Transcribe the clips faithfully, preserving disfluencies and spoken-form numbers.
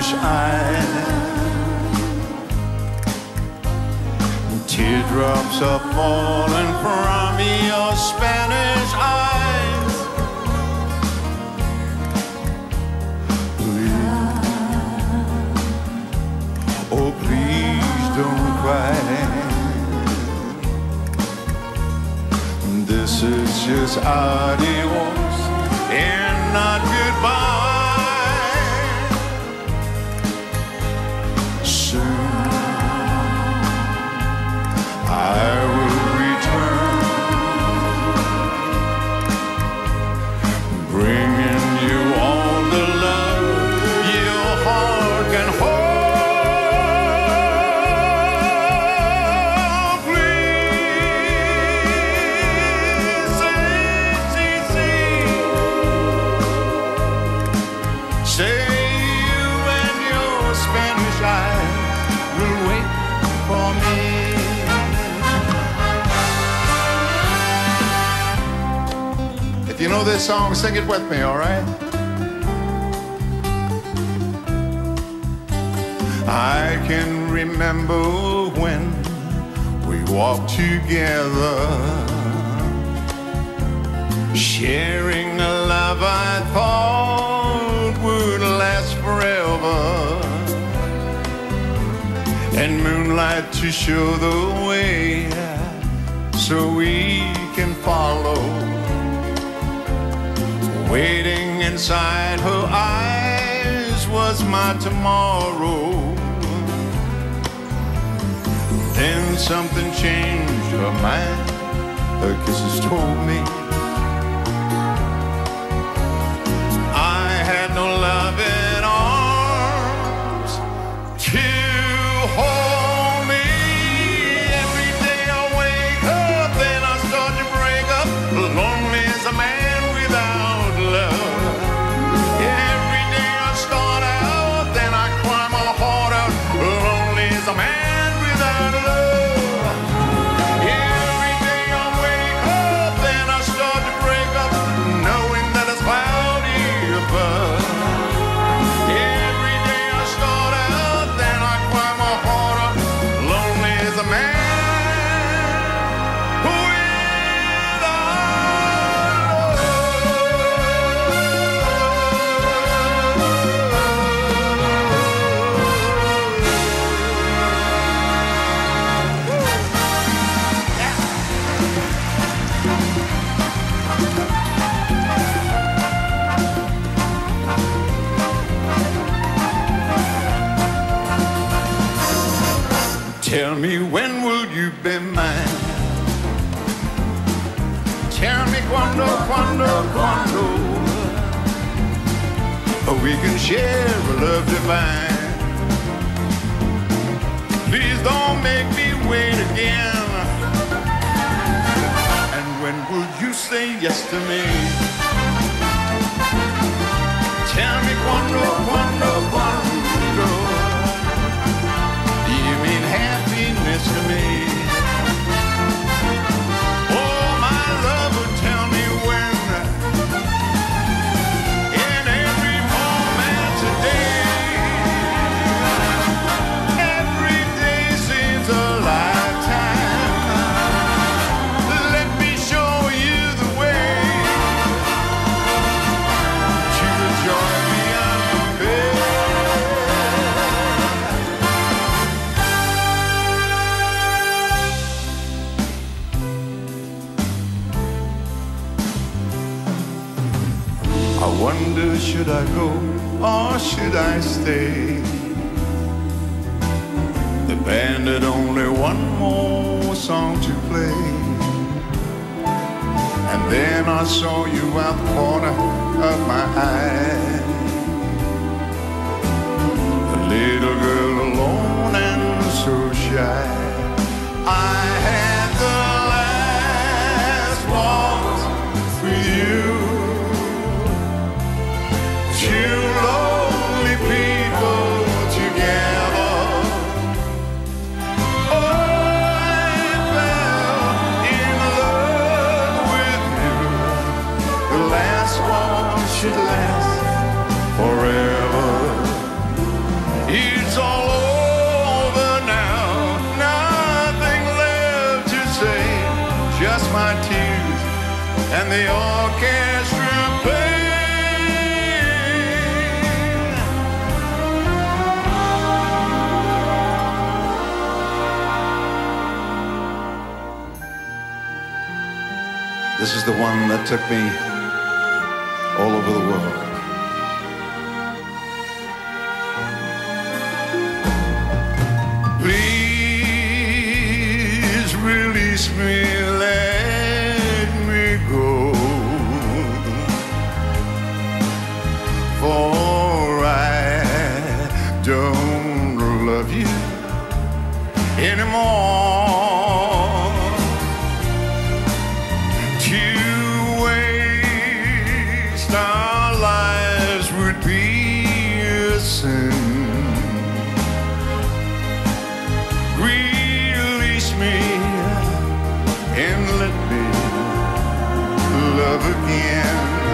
Spanish eyes. Teardrops are falling from your Spanish eyes. Please, oh please don't cry. This is just adios and not goodbye. Soon I will return, bringing you all the love your heart can hold. Please say, say, say, say you and your Spanish eyes will wait for me. If you know this song, sing it with me, all right? I can remember when we walked together, sharing a love I thought would last forever, and moonlight to show the way so we can follow. Waiting inside her eyes was my tomorrow. Then something changed her mind. Her kisses told me I had no loving arms to hold me. Every day I wake up, then I start to break up. Lonely as a man without love. Every day I start out, then I cry my heart out. Lonely as a man without love. Every day I wake up, then I start to break up, knowing that it's cloudy above. Every day I start out, then I cry my heart out. Lonely as a man. Tell me, when will you be mine? Tell me quando, quando, quando we can share a love divine. Please don't make me wait again. And when will you say yes to me? Tell me quando, quando, quando you mean happiness to me. Oh, my lover, tell me when. In every moment today, every day seems a lifetime. Let me show you the way to the joy beyond compare. I wonder, should I go or should I stay? The band had only one more song to play, and then I saw you out the corner of my eye. A little girl alone and so shy. I had the last waltz with you. Two lonely people together. Oh, I fell in love with you. The last one should last and the orchestra played. This is the one that took me all over the world. Please release me, let me go, for I don't love you anymore. To waste our lives would be a sin. Release me and let me love again.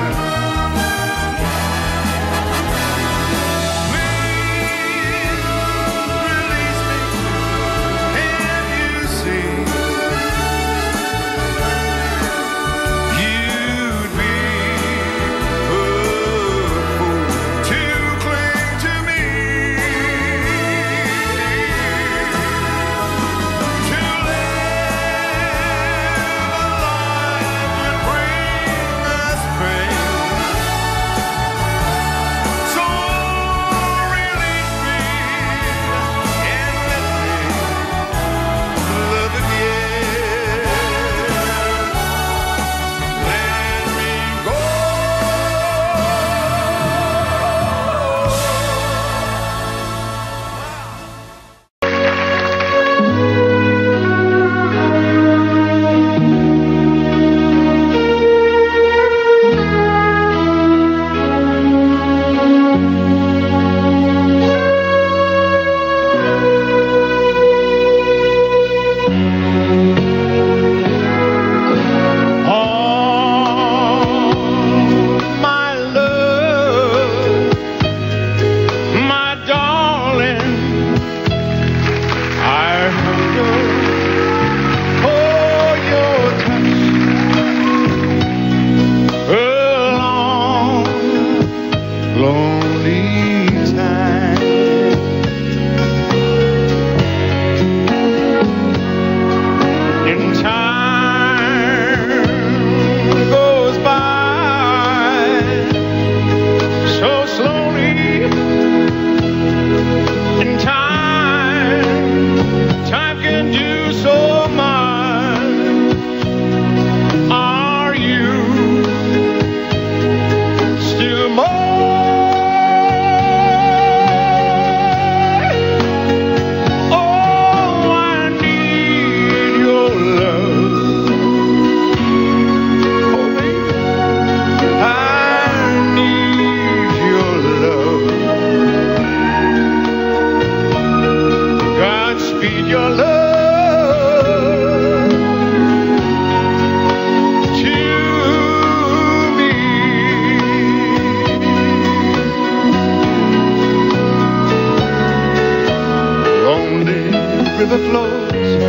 River flows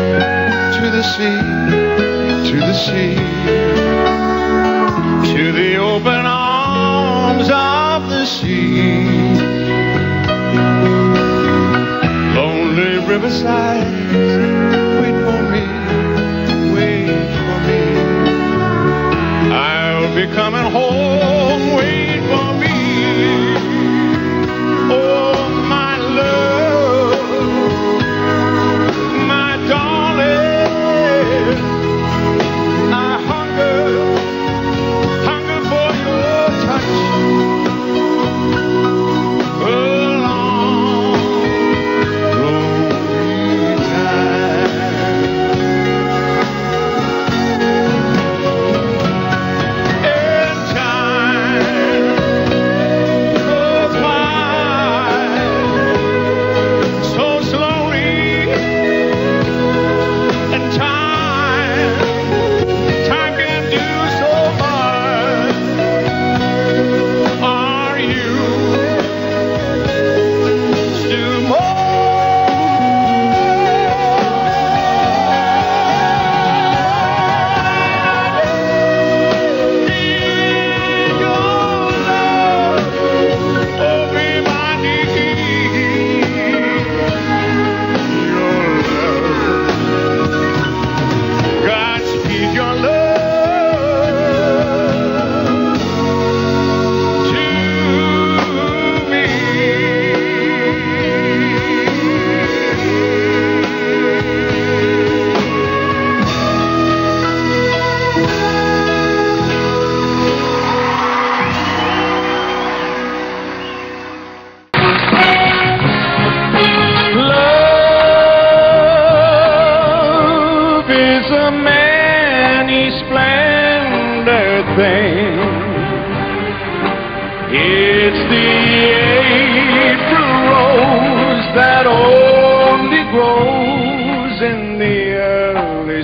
to the sea, to the sea, to the open arms of the sea. Lonely riverside, wait for me, wait for me. I'll be coming home, wait for me. Oh, my love, my darling, I hunger, hunger for your touch. A long, lonely time.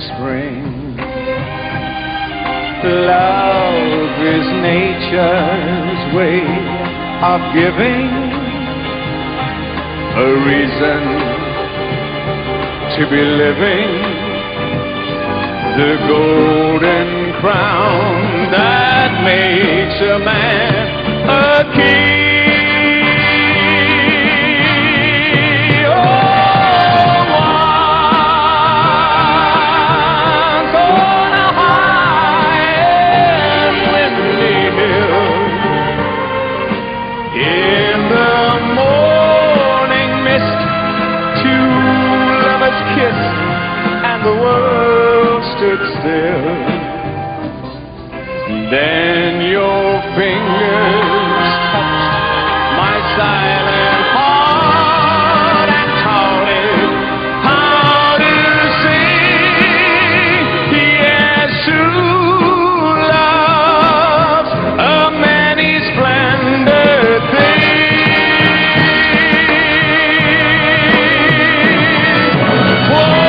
spring. Love is nature's way of giving a reason to be living, the golden crown that makes a man a king. Still, then your fingers touched my silent heart and taught it how to sing. Yes, true love's a many splendid thing. Whoa.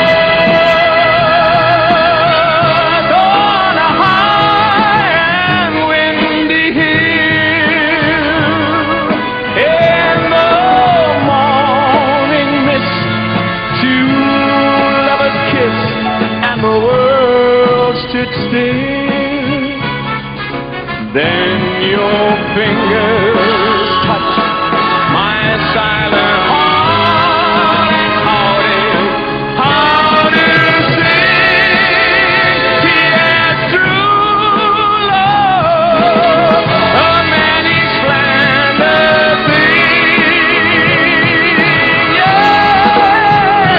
Then your fingers touched my silent heart and taught it how to sing. Yes, true love, a many splendid thing. Yeah,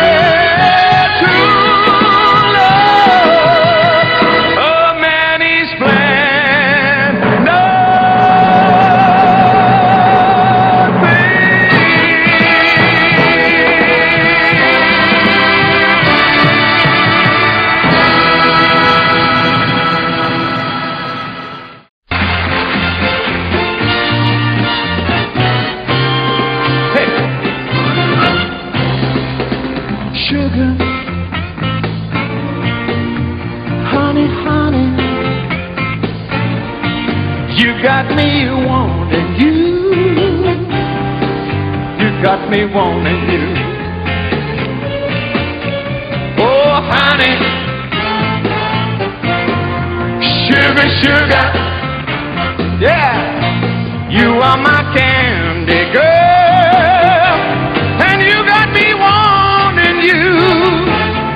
true love, a many splendid. Sugar, honey, honey, you got me wanting you. You got me wanting you. Oh, honey, sugar, sugar, yeah, you are my candy girl, and you got me wanting you.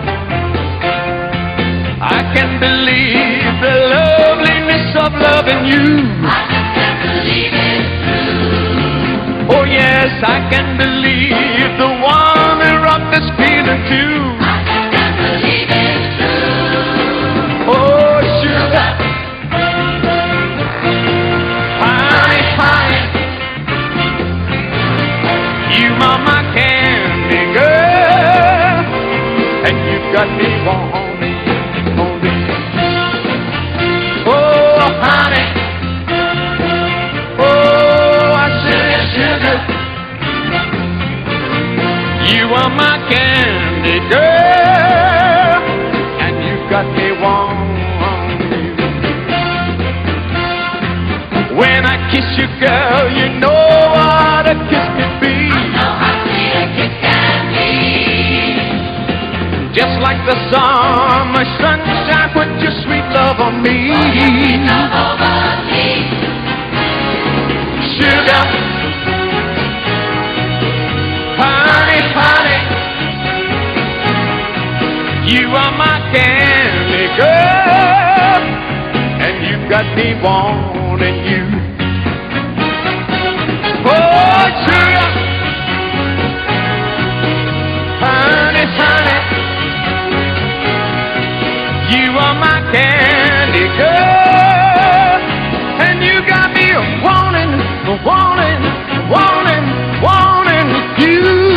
I can't believe the loveliness of loving you. I just can't believe it's true. Oh yes, I can believe the one who rocked this feeling too. I just can't believe it's true. Oh sugar, honey, honey, you are my candy girl, and you got me wanting, wanting. Oh honey, oh I sugar, sugar, you are my candy girl, and you got me wanting. When I kiss you, girl, you know what a kiss can be. I know how sweet a kiss can be. Just like the summer sunshine, put your sweet love on me. Put your sweet love over me. Sugar, honey, honey, you are my candy girl, and you got me wanting you. Oh, sugar, honey, honey, you are my candy girl, and you got me wanting, wanting, wanting, wanting you.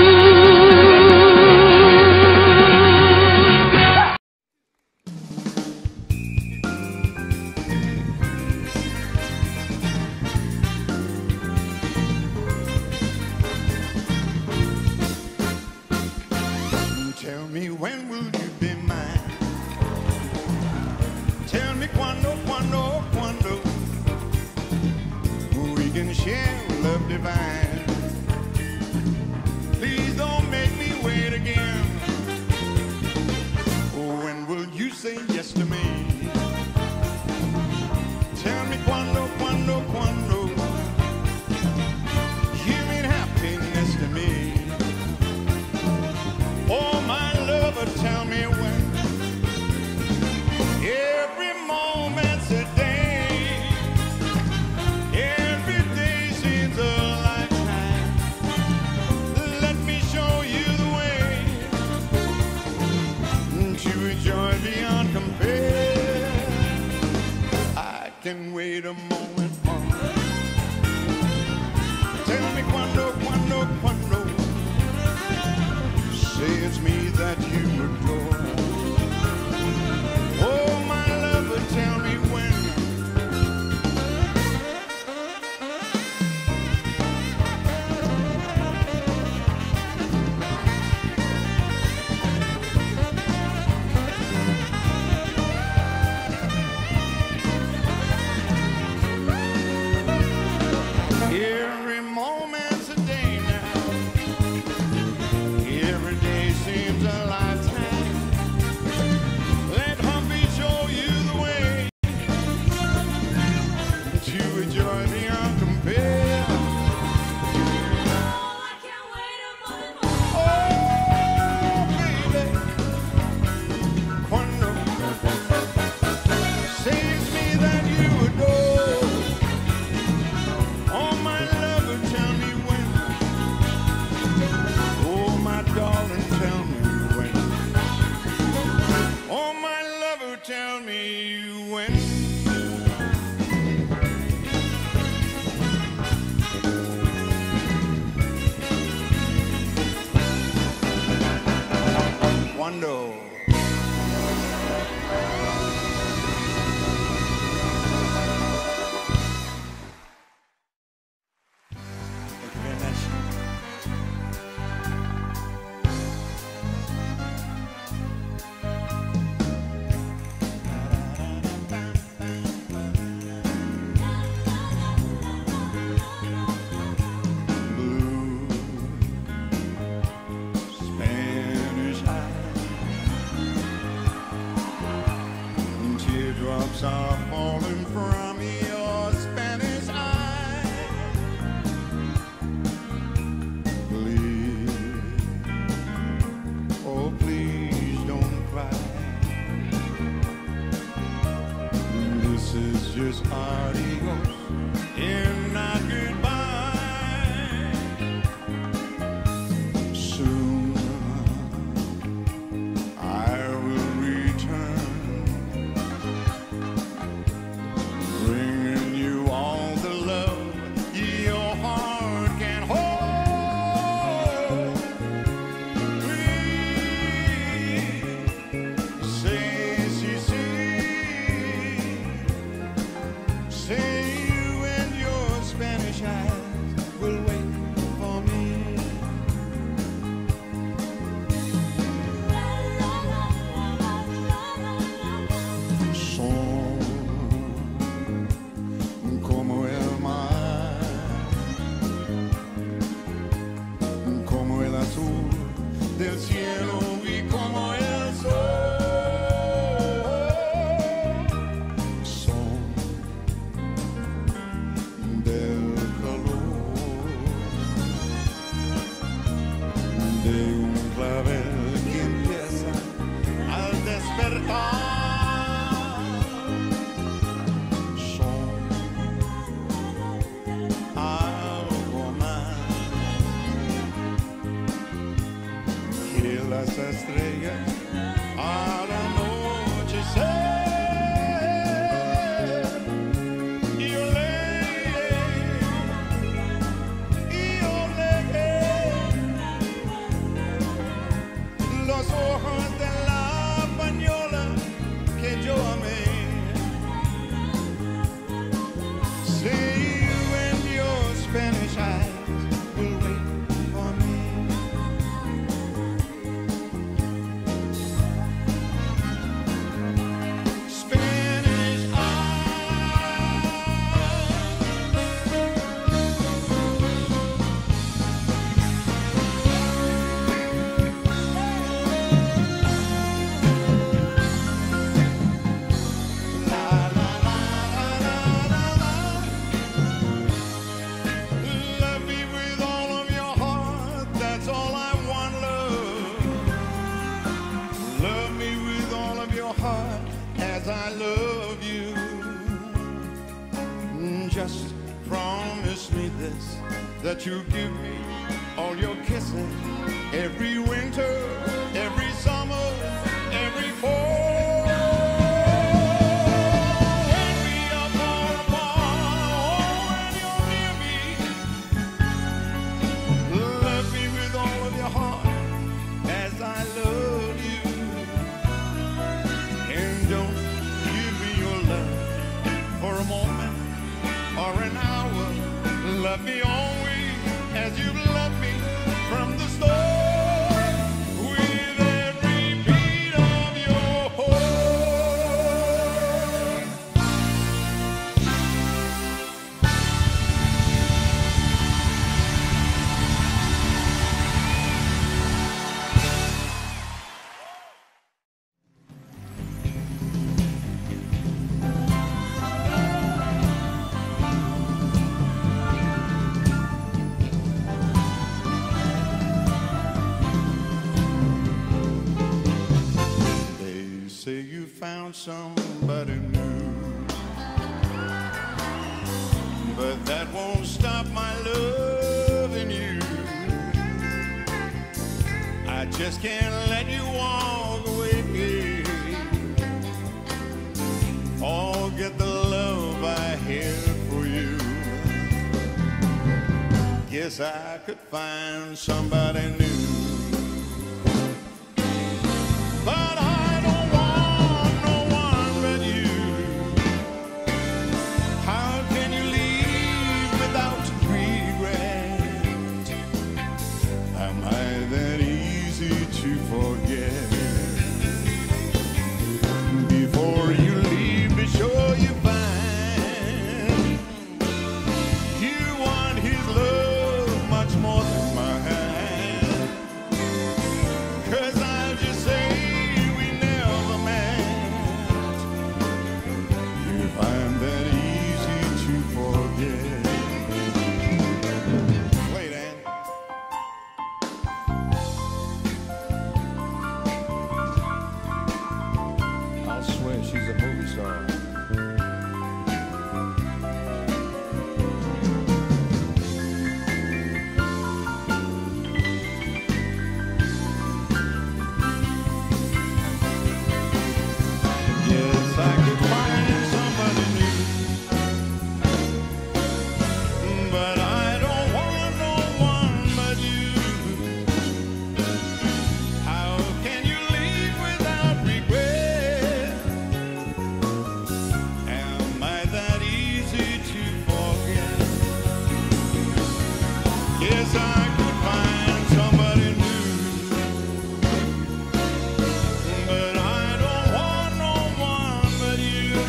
share love divine. Please don't make me wait again. When will you say yes to me? Tell me cuando, cuando, cuando you mean happiness to me. Oh, my lover, tell me when. Every moment's a day. Every day seems a lifetime. Let me show you the way to a joy beyond compare. I can wait a moment more. Tell me cuando, cuando, cuando. Say it's me that you adore. Oh, my lover, tell me when. Every moment's a day now. Every day seems a lifetime. Let Humpy show you the way to a joy beyond compare. Oh, baby, cuando say it's me that you adore. Oh, my lover, tell me when. Oh, my darling, tell me when. Oh, my lover, tell me when. Cuando. Thank you very much. Blue Spanish eyes, teardrops are falling from your Spanish eyes. Please, oh please don't cry. This is just adios and not goodbye. Soon I will return, bringing you all the love your heart can hold. Please say, si, si. Say you and your Spanish eyes will wait for me. Son como el mar, como el azul del cielo y como el sol. Son del calor de un clavel que empieza al despertar. Son algo más que las estrellas al anochecer. Y olé, y olé, los ojos de la española que yo amé. Say you and your Spanish eyes will wait for me. that you give me all your kisses every winter, every summer, every fall. When we are far apart, oh, when you're near me, love me with all of your heart as I love you. And don't give me your love for a moment or an hour. Love me always as you've loved me from the start, with every beat of your heart. They say you found somebody new, but that won't stop my loving you. I just can't let you walk away. Forget the love I had for you. Guess I could find somebody new. But I don't want no one but you. How can you leave without regret? Am I that easy to forget? Before you leave, be sure you find you want his love much more than mine. 'Cause I'll just say we never met. If I'm that easy to forget. Wait, Ann. I'll swear she's a movie star. Yes, I could find somebody new, but I don't want no one but you. How can you leave without regret? Am I that easy to forget? Yes, I could find somebody new, but I don't want no one but you.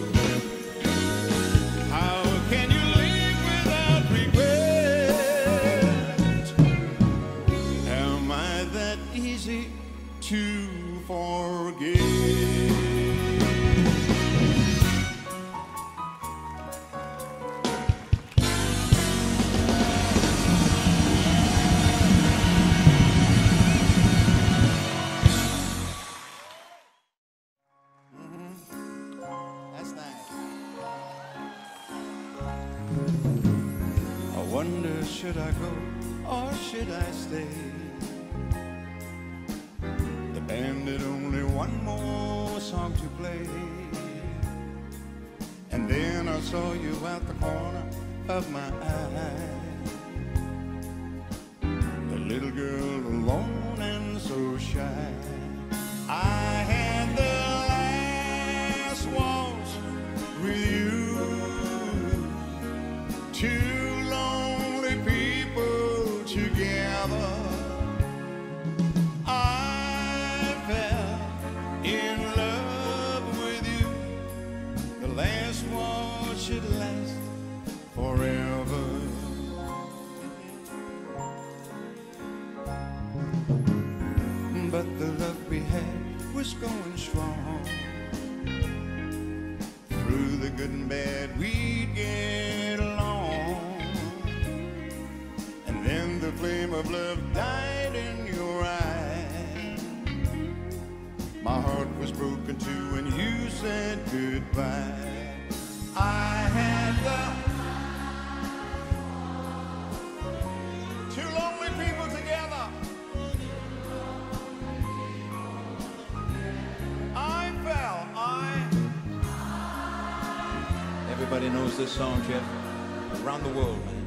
How can you leave without regret? Am I that easy to forget? That's nice. I wonder, should I go or should I stay? The band had only one more song to play, and then I saw you out the corner of my eye. The little girl alone and so shy. I had the last waltz with you. Two lonely people together. I fell in love with you. The last waltz should last forever. But the love we had was going strong. Through the good and bad we'd get along. And then the flame of love died in your eyes. My heart was broken too when you said goodbye. I had the Everybody knows this song, Jeff. Around the world, man.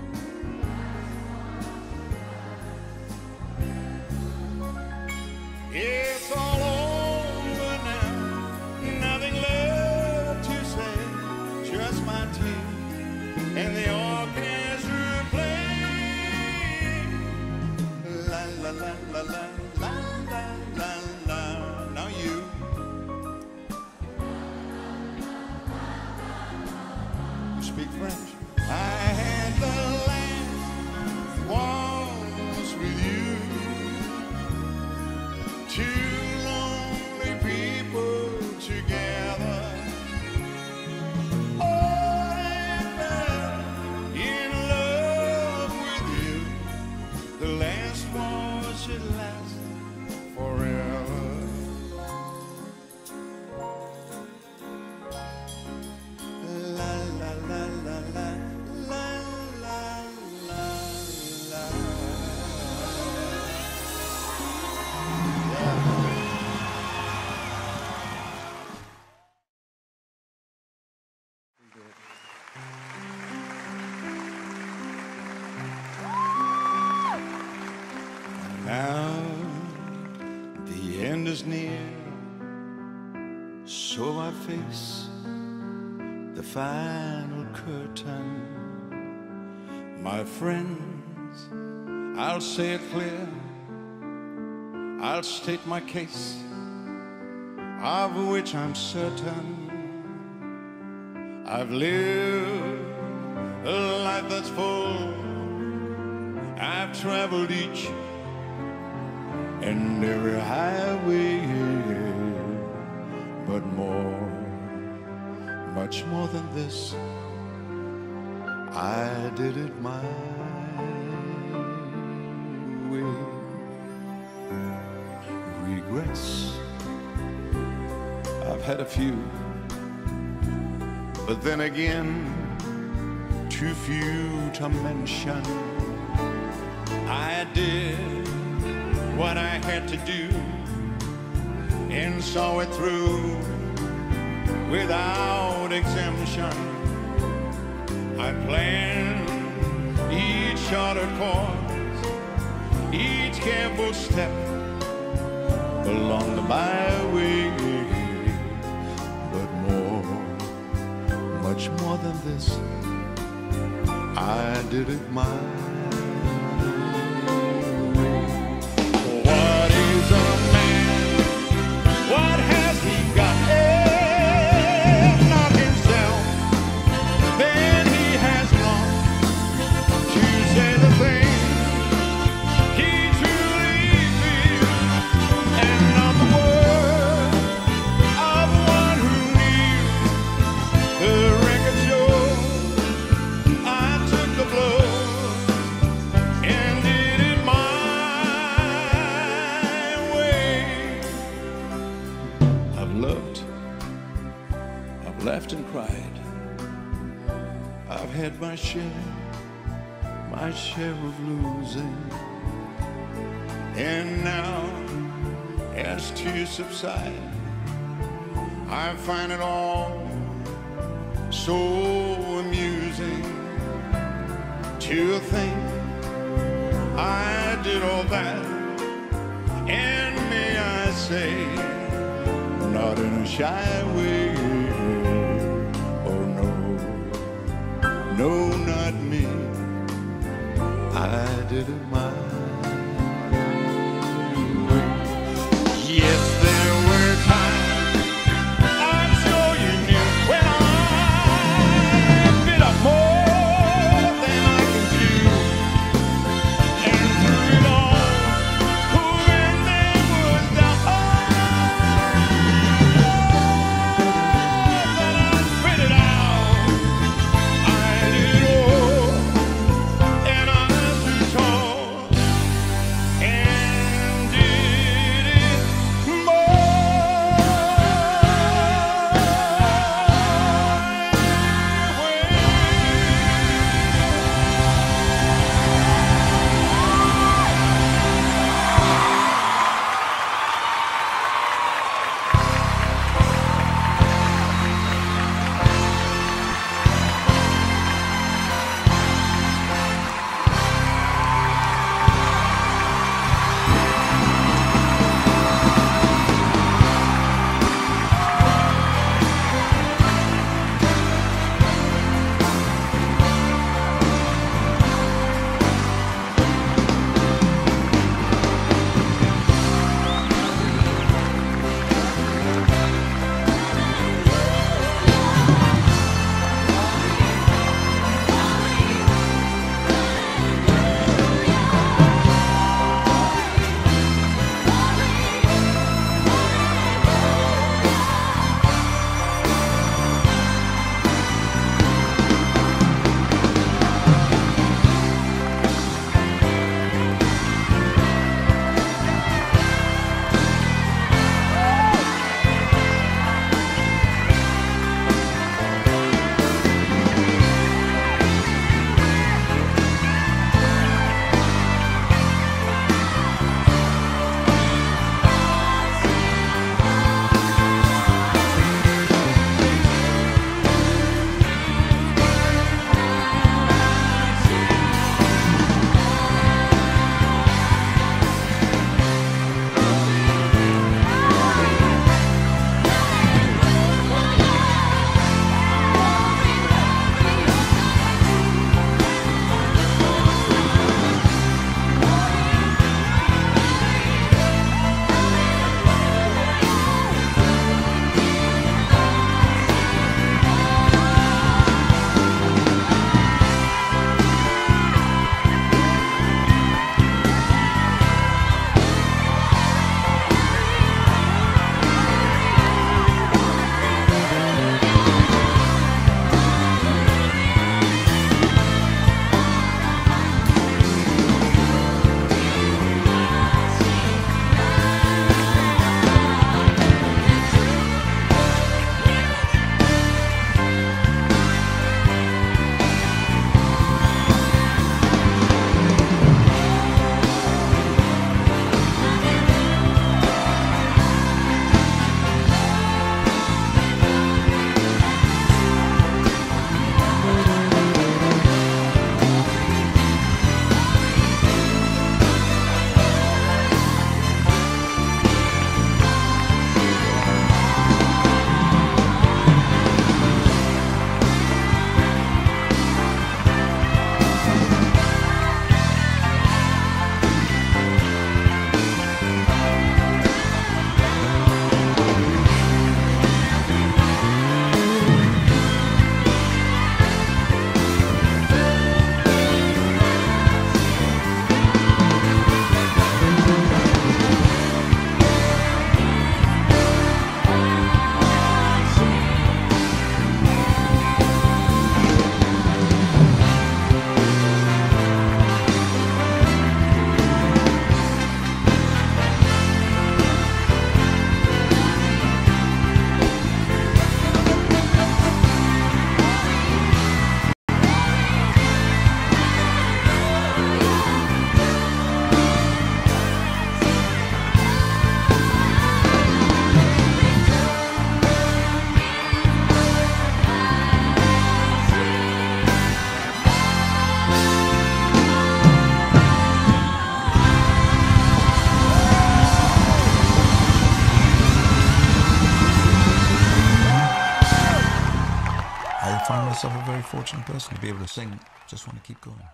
It's all over now, nothing left to say, just my team and the orchestra playing. La la la la la la la la la. Now you. You speak French. I had the last waltz with you. Two lonely people together. Oh, I fell in love with you. The last one should last forever. La la la la la la la la la. Now the end is near, so I face the final curtain. My friends, I'll say it clear, I'll state my case, of which I'm certain. I've lived a life that's full, I've traveled each and every highway, but more, much more than this, I did it my way. Regrets, I've had a few, but then again, too few to mention. I did what I had to do and saw it through without exemption. I planned each charted course, each careful step along the byway, but more, much more than this, I did it my way. What is a man? What has he got? If not himself, then he has lost to say the thing he truly feels, and not the word of one who knew. The record shows I took the blows and did it my way. I've loved, I've laughed and cried, I've had my share, my share of losing, and now as tears subside, I find it all so amusing to think I did all that, and may I say, not in a shy way. Oh no, no, not me. I did it my way. Yes, there were times I'm sure you knew when I bit up more than I can chew, and through it all, when there was doubt, oh, that I spit it out. I did it all, and I'm too tall fortunate person to be able to sing Just Want to Keep Going.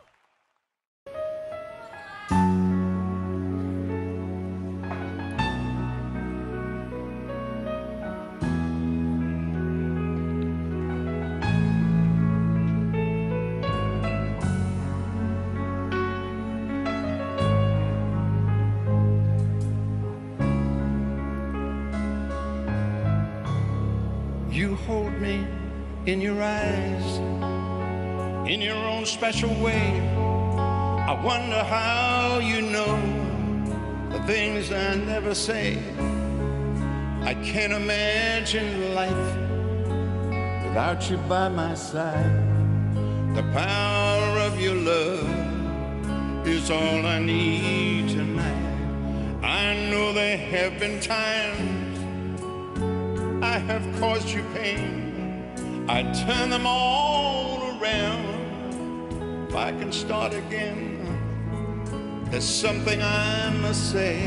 You hold me in your eyes, in your own special way. I wonder how you know the things I never say. I can't imagine life without you by my side. The power of your love is all I need tonight. I know there have been times I have caused you pain. I turn them all around. If I can start again, there's something I must say.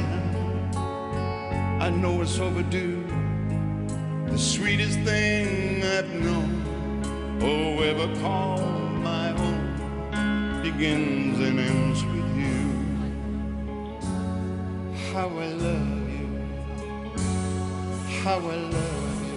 I know it's overdue. The sweetest thing I've known, oh, ever called my own, begins and ends with you. How I love you, how I love you.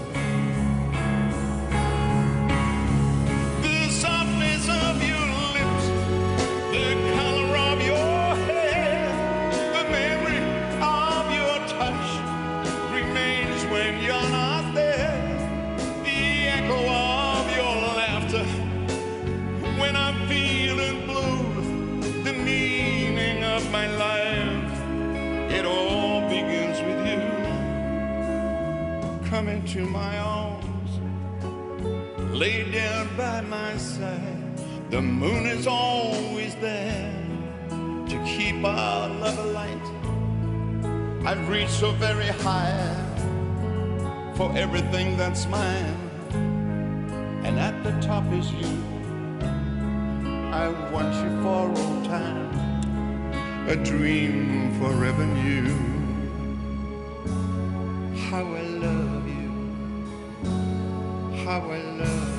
Of your lips, the color of your hair, the memory of your touch remains when you're not there. The echo of your laughter when I'm feeling blue, the meaning of my life, it all begins with you. Come into my arms, lay down by my side. The moon is always there to keep our love alight. I've reached so very high for everything that's mine, and at the top is you. I want you for all time, a dream forever new. How I love you, how I love you.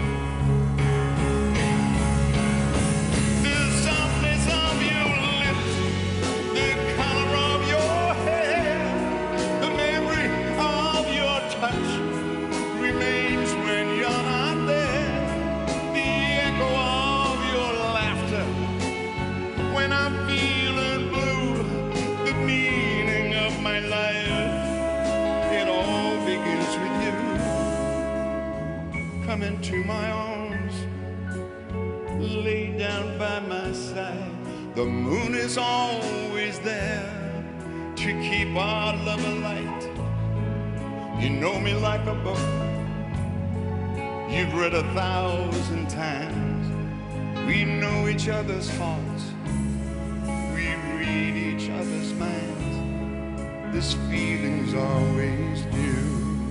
Come into my arms, lay down by my side. The moon is always there to keep our love alight. You know me like a book you've read a thousand times. We know each other's hearts, we read each other's minds. This feeling's always new.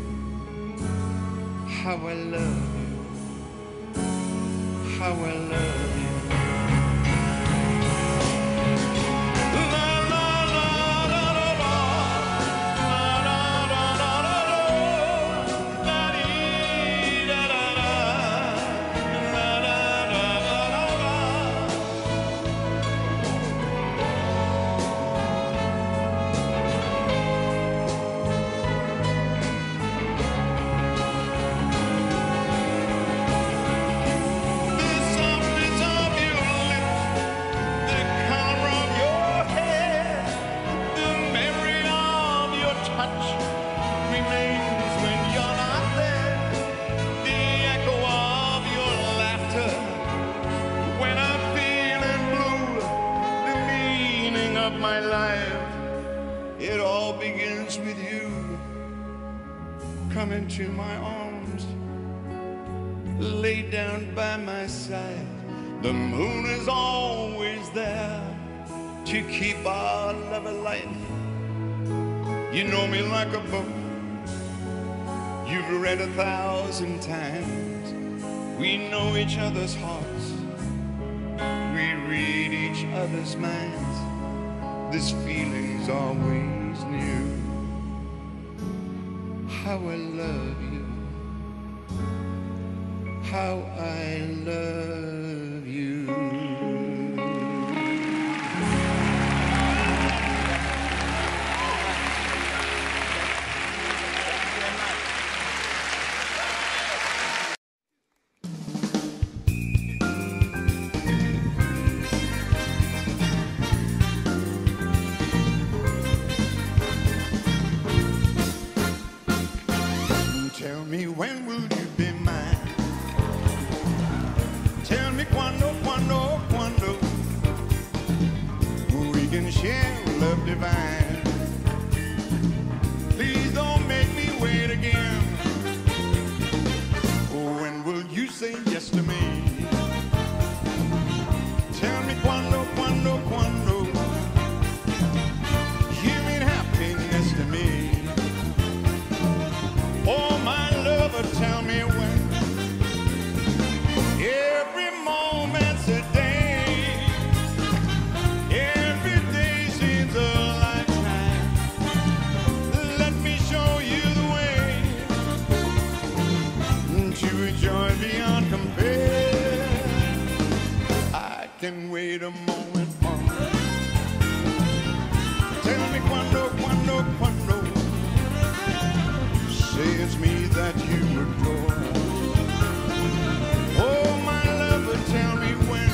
How I love you, how I love you. My life, it all begins with you. Come into my arms, lay down by my side. The moon is always there to keep our love alive. You know me like a book you've read a thousand times. We know each other's hearts, we read each other's minds. This feeling's always new. How I love you, how I love you. Tell me, when will you be mine? Tell me cuando, cuando, cuando we can share love divine. Please don't make me wait again. When will you say yes to me? Tell me cuando, cuando, cuando you mean happiness to me. Oh, my lover, tell me when. Every moment's a day. Every day seems a lifetime. Let me show you the way to a joy beyond compare. I can wait a moment more. Tell me cuando, cuando, cuando. Say it's me that you adore. Oh, my lover, tell me when.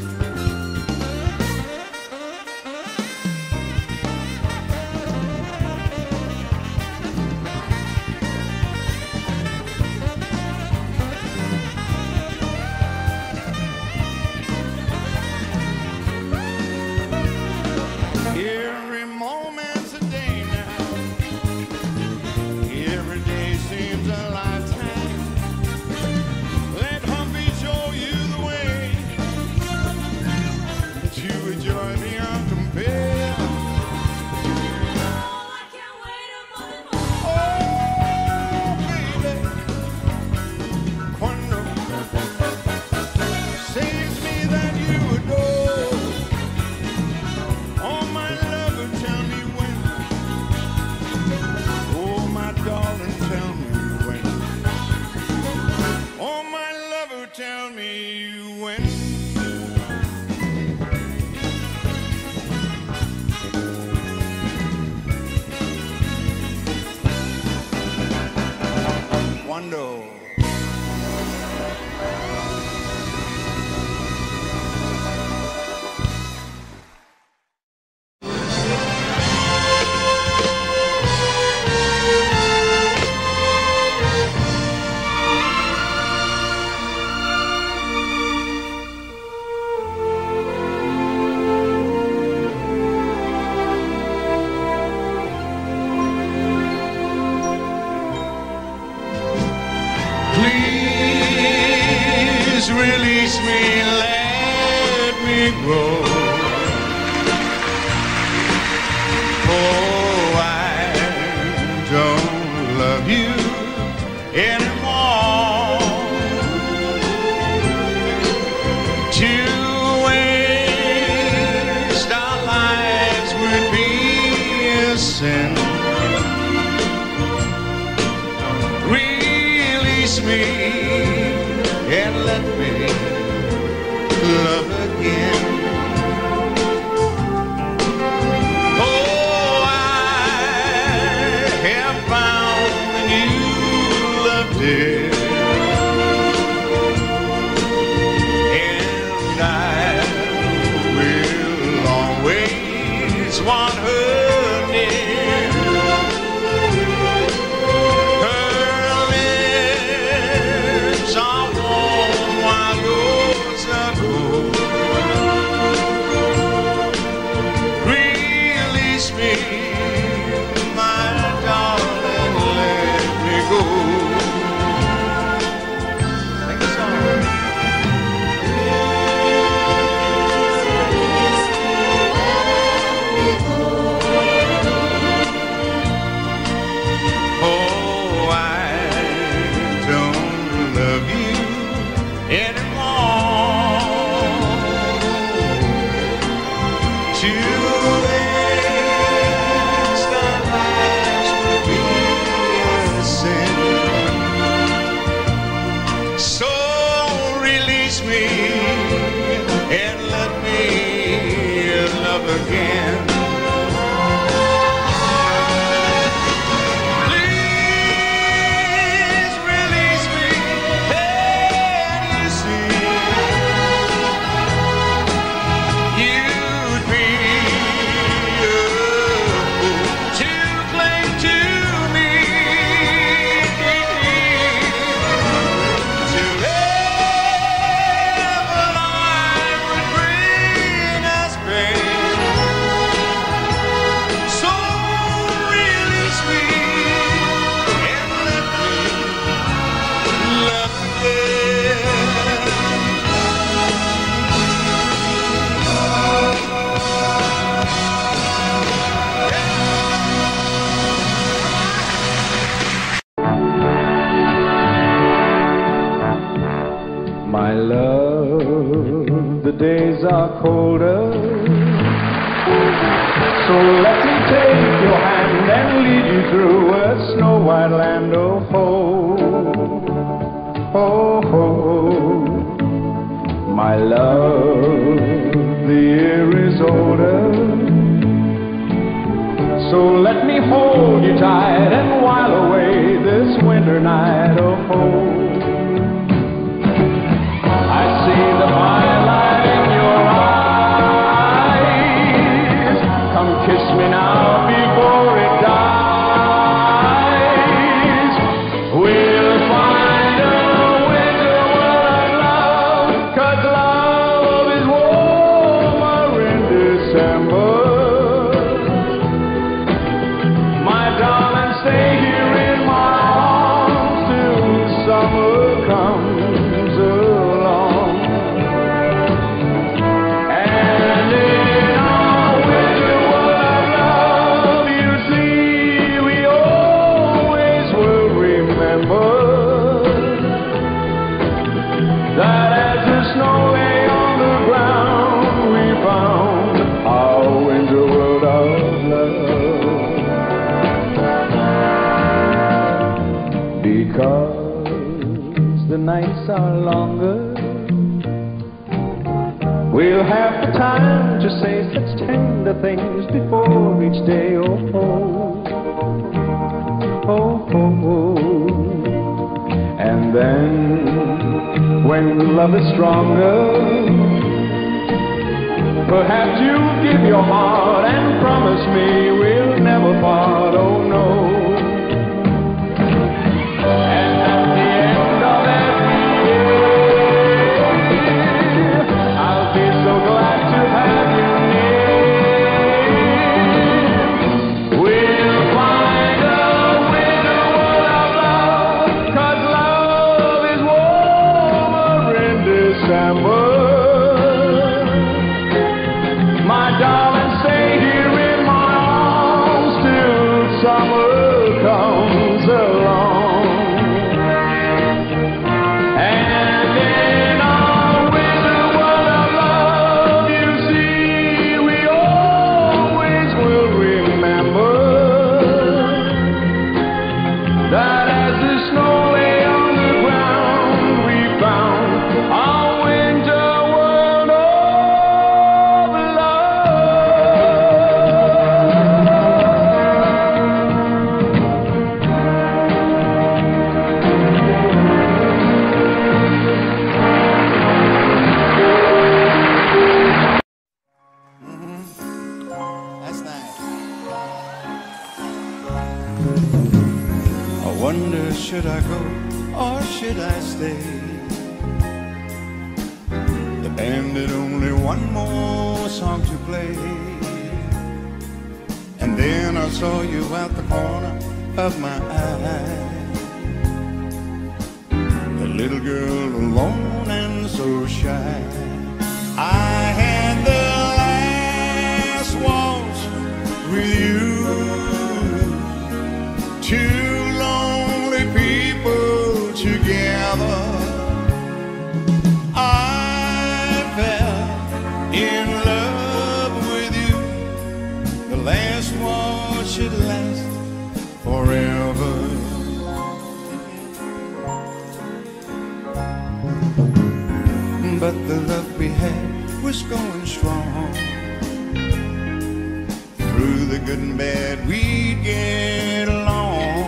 Every moment's a day now. Every day seems a lifetime. Let Humpy show you the way to a joy beyond compare. Oh, I can't wait a moment more. Oh, baby, cuando say it's me that you adore. Oh, my lover, tell me when. Oh, my darling, tell me when. Oh, my lover, tell me when. Cuando. Please release me, let me go. Oh, I don't love you anymore. To waste our lives would be a sin. Release me and let me love again. Oh, I have found the new love, dear, and I will always want her near. Her lips are warm while yours are cold. Release me, my darling, let me go. days are colder. So let me take your hand and lead you through a snow white land. Oh ho, oh ho, my love, the year is older. So let me hold you tight and while away this winter night. Oh ho, I see the firelight in your eyes. Come kiss me now before it dies. We'll find a winter world of love, 'cause love is warmer in December. My darling, stay here in my arms till summer comes along. And in our winter world of love, you see, we always will remember that as the snow lay on the ground, we found our winter world of love. Because the nights are longer, we'll have the time to say such tender things before each day. Oh ho, oh ho, and then when love is stronger, perhaps you'll give your heart and promise me we'll never part. Oh no. And at the end of every year, I'll be so glad to have you near. We'll find a winter world of love, 'cause love is warmer in December. My darling, stay here in my arms till summer comes along. And in our winter world of love, you see, we always will remember that as the snow lay on the ground, we found our winter world of love. That's nice. I wonder, should I go or should I stay? The band had only one more song to play, and then I saw you out the corner of my eye. The little girl alone and so shy. I had the last waltz with you. Two lonely people together. I fell in love with you. The last waltz should last forever. But the love we had was going strong. Through the good and bad we'd get along.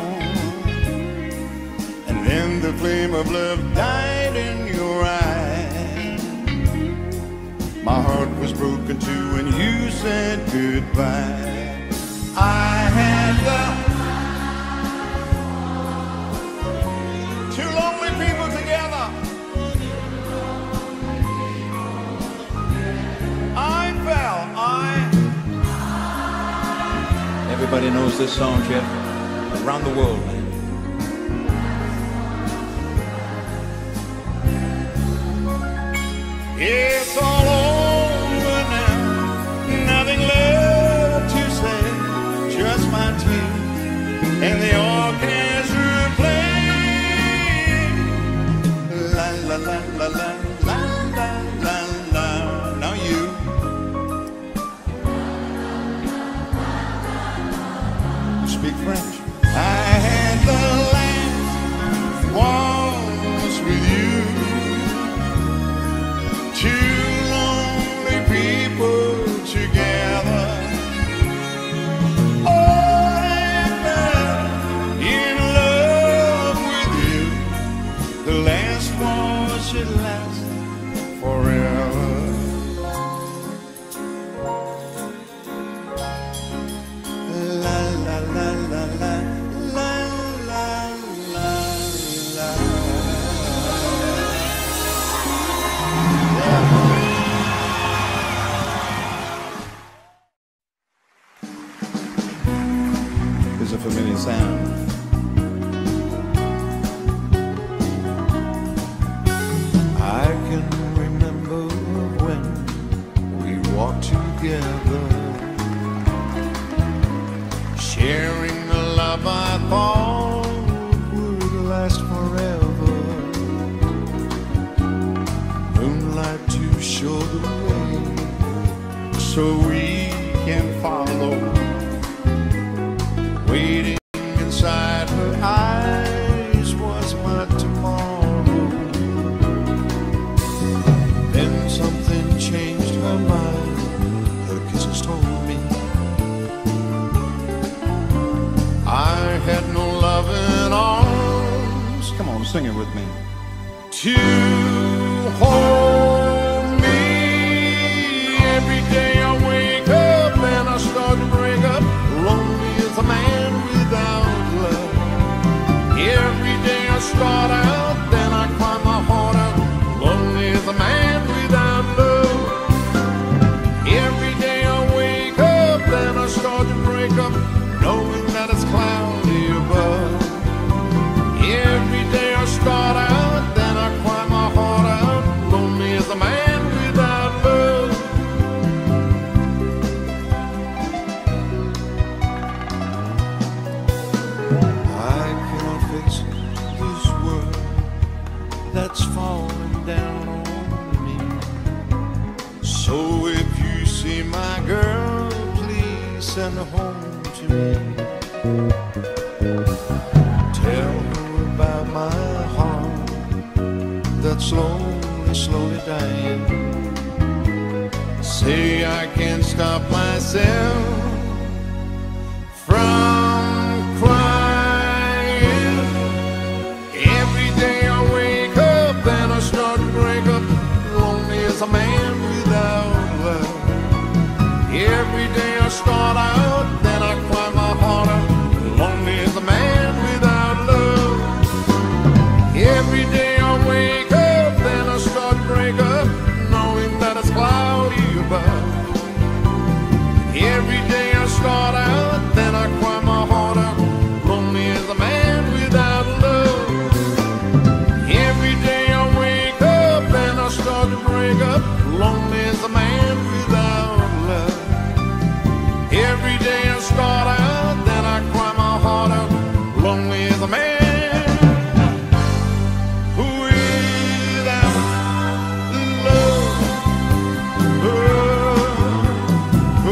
And then the flame of love died in your eyes. My heart was broken too when you said goodbye. I had the two lonely people together. I fell, I Everybody knows this song, Jeff. Around the world, man. It's all over now, nothing left to say, just my tears and the orchestra playing. La la la la la la la la la. speak French. I had the last waltz with you. Two lonely people together. Oh, I fell in love with you. The last waltz should last forever. La la la la la la la la la. Here's a familiar sound. I can remember when we walked together, sharing the love I thought would last forever. Moonlight to show the way, so we can follow. Waiting inside her eyes was my tomorrow. Then something changed her mind. Her kisses told me I had no loving arms. Come on, sing it with me. To hold me. Every day I wake up and I start to break up. Lonely as a man without love. Every day I start out, then I cry my heart out. Lonely as a man without love. Every day I wake up, then I start to break up, knowing that it's cloudy above. Every day I start out, then I cry my heart out. Lonely as a man without love. I cannot face this world that's falling down on me. So if you see my girl, please send her home to me. Tell her about my heart that's slowly, slowly dying. Say I can't stop myself from crying. Every day I wake up, then I start to break up. Lonely as a man without love. Every day I start out, then I cry my heart out. Lonely as a man without love. Every day I wake up, then I start to break up, knowing that it's cloudy above. Every day I start out, then I cry my heart out. Lonely as a man without love. Every day I wake up, then I start to break up. Lonely as a man without love. Every day I start out, then I cry my heart out. Lonely as a man without love. Oh, oh,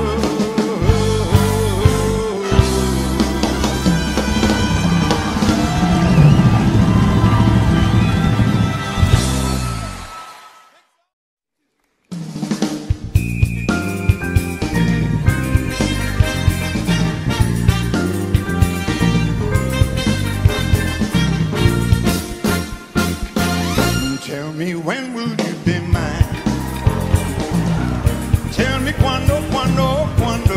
tell me when will you be mine? Tell me quando, quando, quando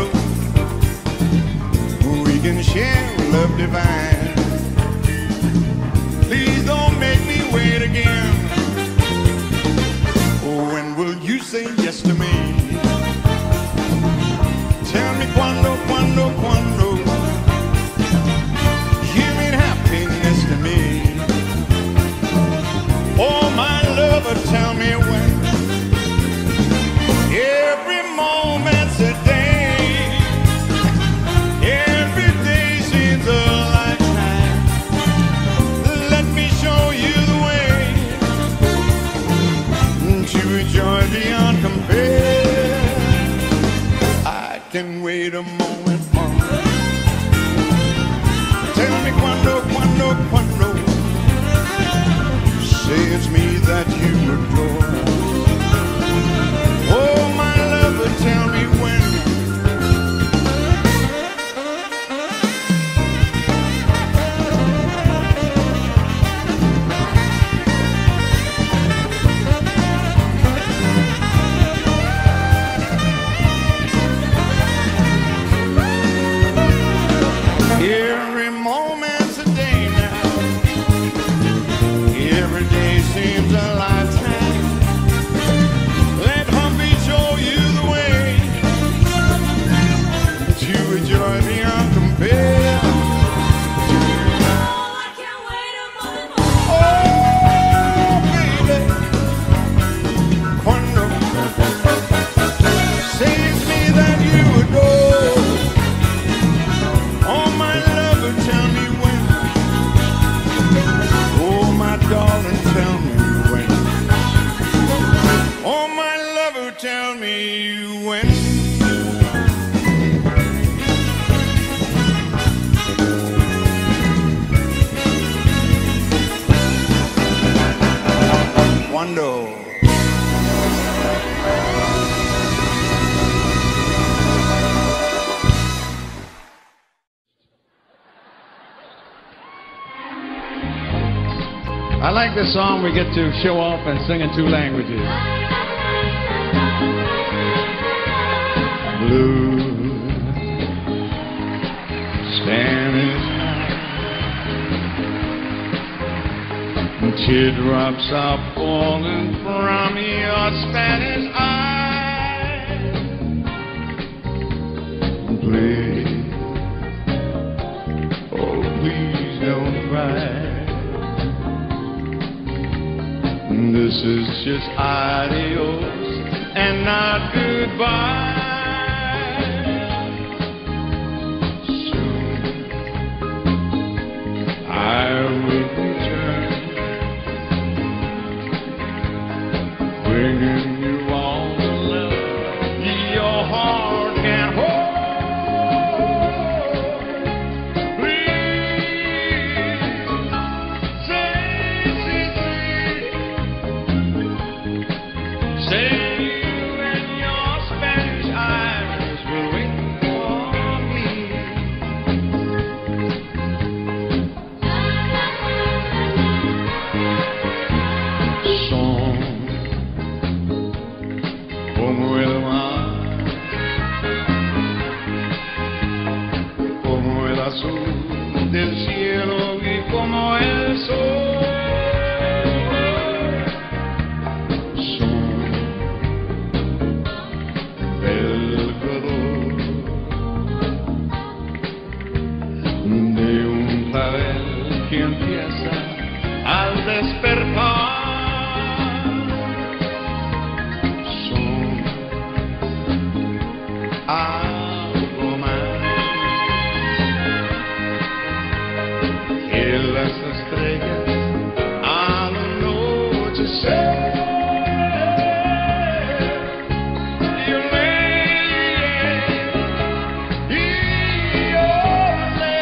we can share love divine. Please don't make me wait again. When will you say yes to me? Tell me quando, quando, quando you mean happiness to me. Oh, my lover, tell me when. Every moment's a day. Every day seems a lifetime. Let me show you the way to a joy beyond compare. I can wait a moment more. I like this song. We get to show off and sing in two languages. Blue Spanish night, teardrops are falling from your Spanish eyes. Please, oh please don't cry. This is just adios and not goodbye. Soon I will return, bringing you all the love your heart can hold. Del cielo y como el sol son del color de un clavel que empieza al despertar. Son algo más las estrellas al anochecer. Yo leí y yo sé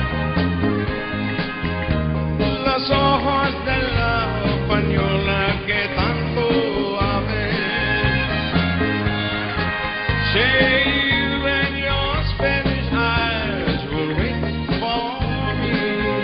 los ojos de la española que tanto amé. Say you and your Spanish eyes will wait for me.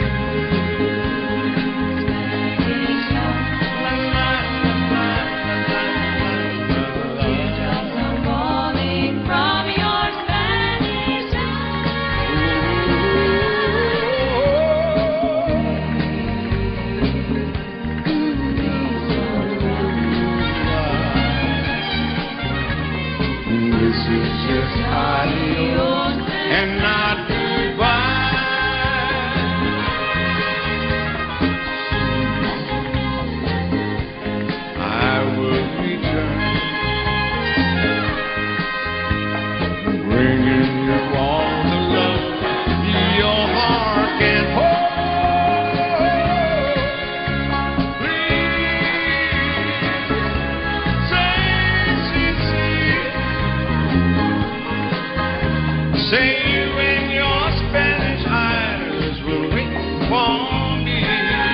And not goodbye. I will return, bringing you all the love your heart can hold. Please say, say, say. Say you and your Spanish eyes will wait for me.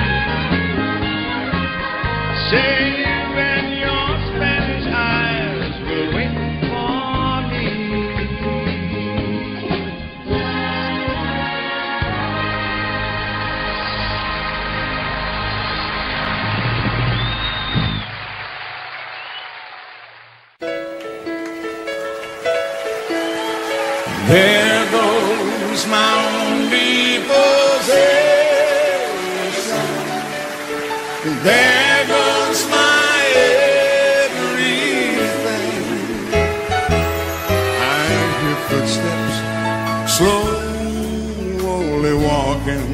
Say you and your Spanish eyes will wait for me. There goes my only possession. There goes my everything. I hear footsteps slowly walking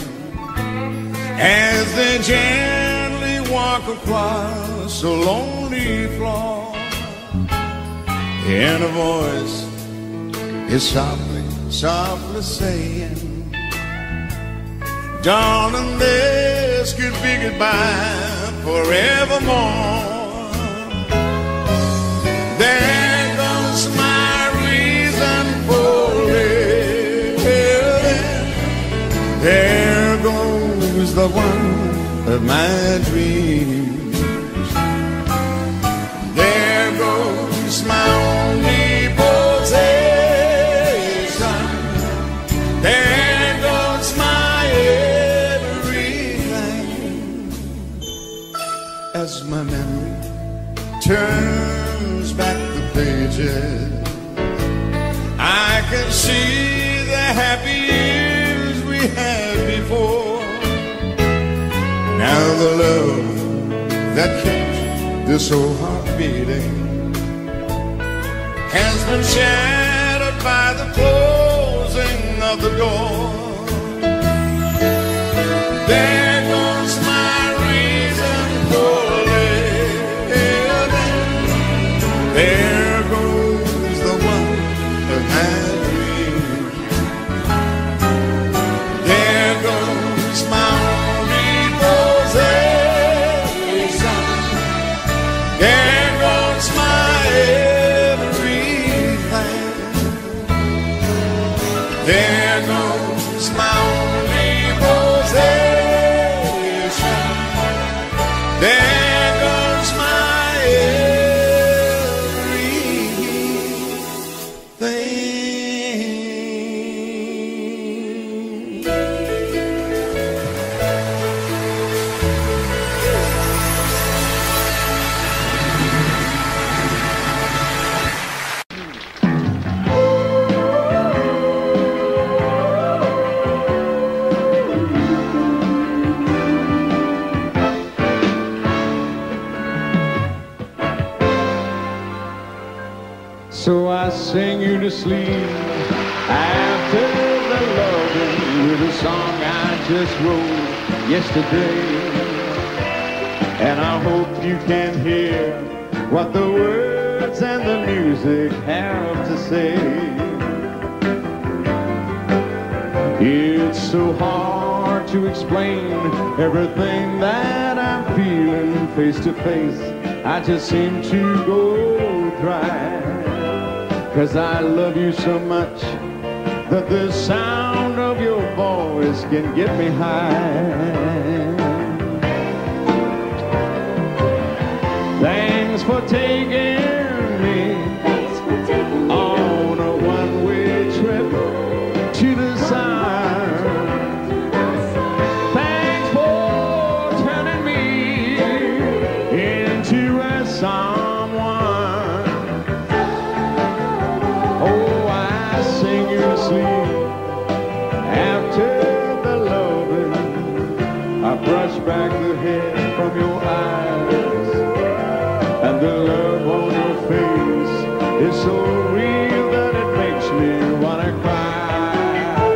as they gently walk across the lonely floor. And a voice is softly, softly saying, darling, this could be goodbye forevermore. There goes my reason for living. There goes the one of my dreams. There goes my only possession. There goes my everything. as my memory turns back the pages, I can see the happy years we had before. Now the love that kept this old heart beating has been shattered by the closing of the door. There goes my reason for living. There goes the one of my dreams. There goes my only possession. There goes my everything. There goes my only possession. There goes my everything. So I sing you to sleep after the loving with a song I just wrote yesterday. And I hope you can hear what the words and the music have to say. It's so hard to explain everything that I'm feeling face to face. I just seem to go dry. 'Cause I love you so much that the sound of your voice can get me high. Thanks for taking me on a one-way trip to the sun. Thanks for turning me into a someone. Oh, I sing you to sleep after the loving. I brush back the hair from your eyes, and the love on your face is so real that it makes me wanna cry.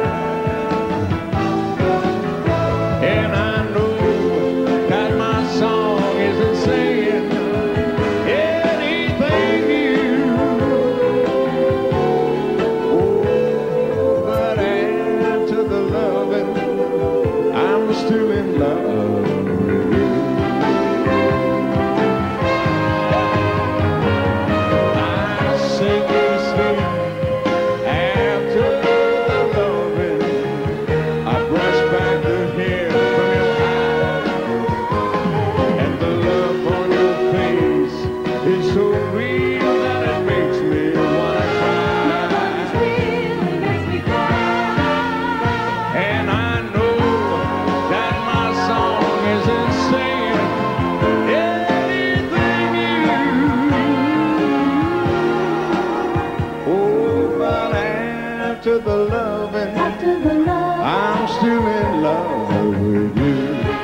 And I know that my song isn't saying anything new. Still in love with you. I sing you to sleep after the loving. I brush back the hair from your eyes, and the love on your face is so real that it makes me wanna cry. And I after the loving, after the love, I'm still in love with you.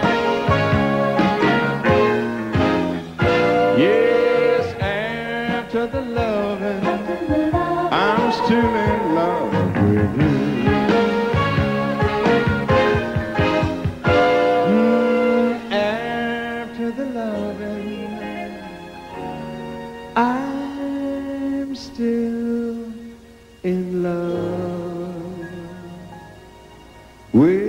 Yes, after the loving, after the love, I'm still in love with you. Mm, after the loving, I'm still in love with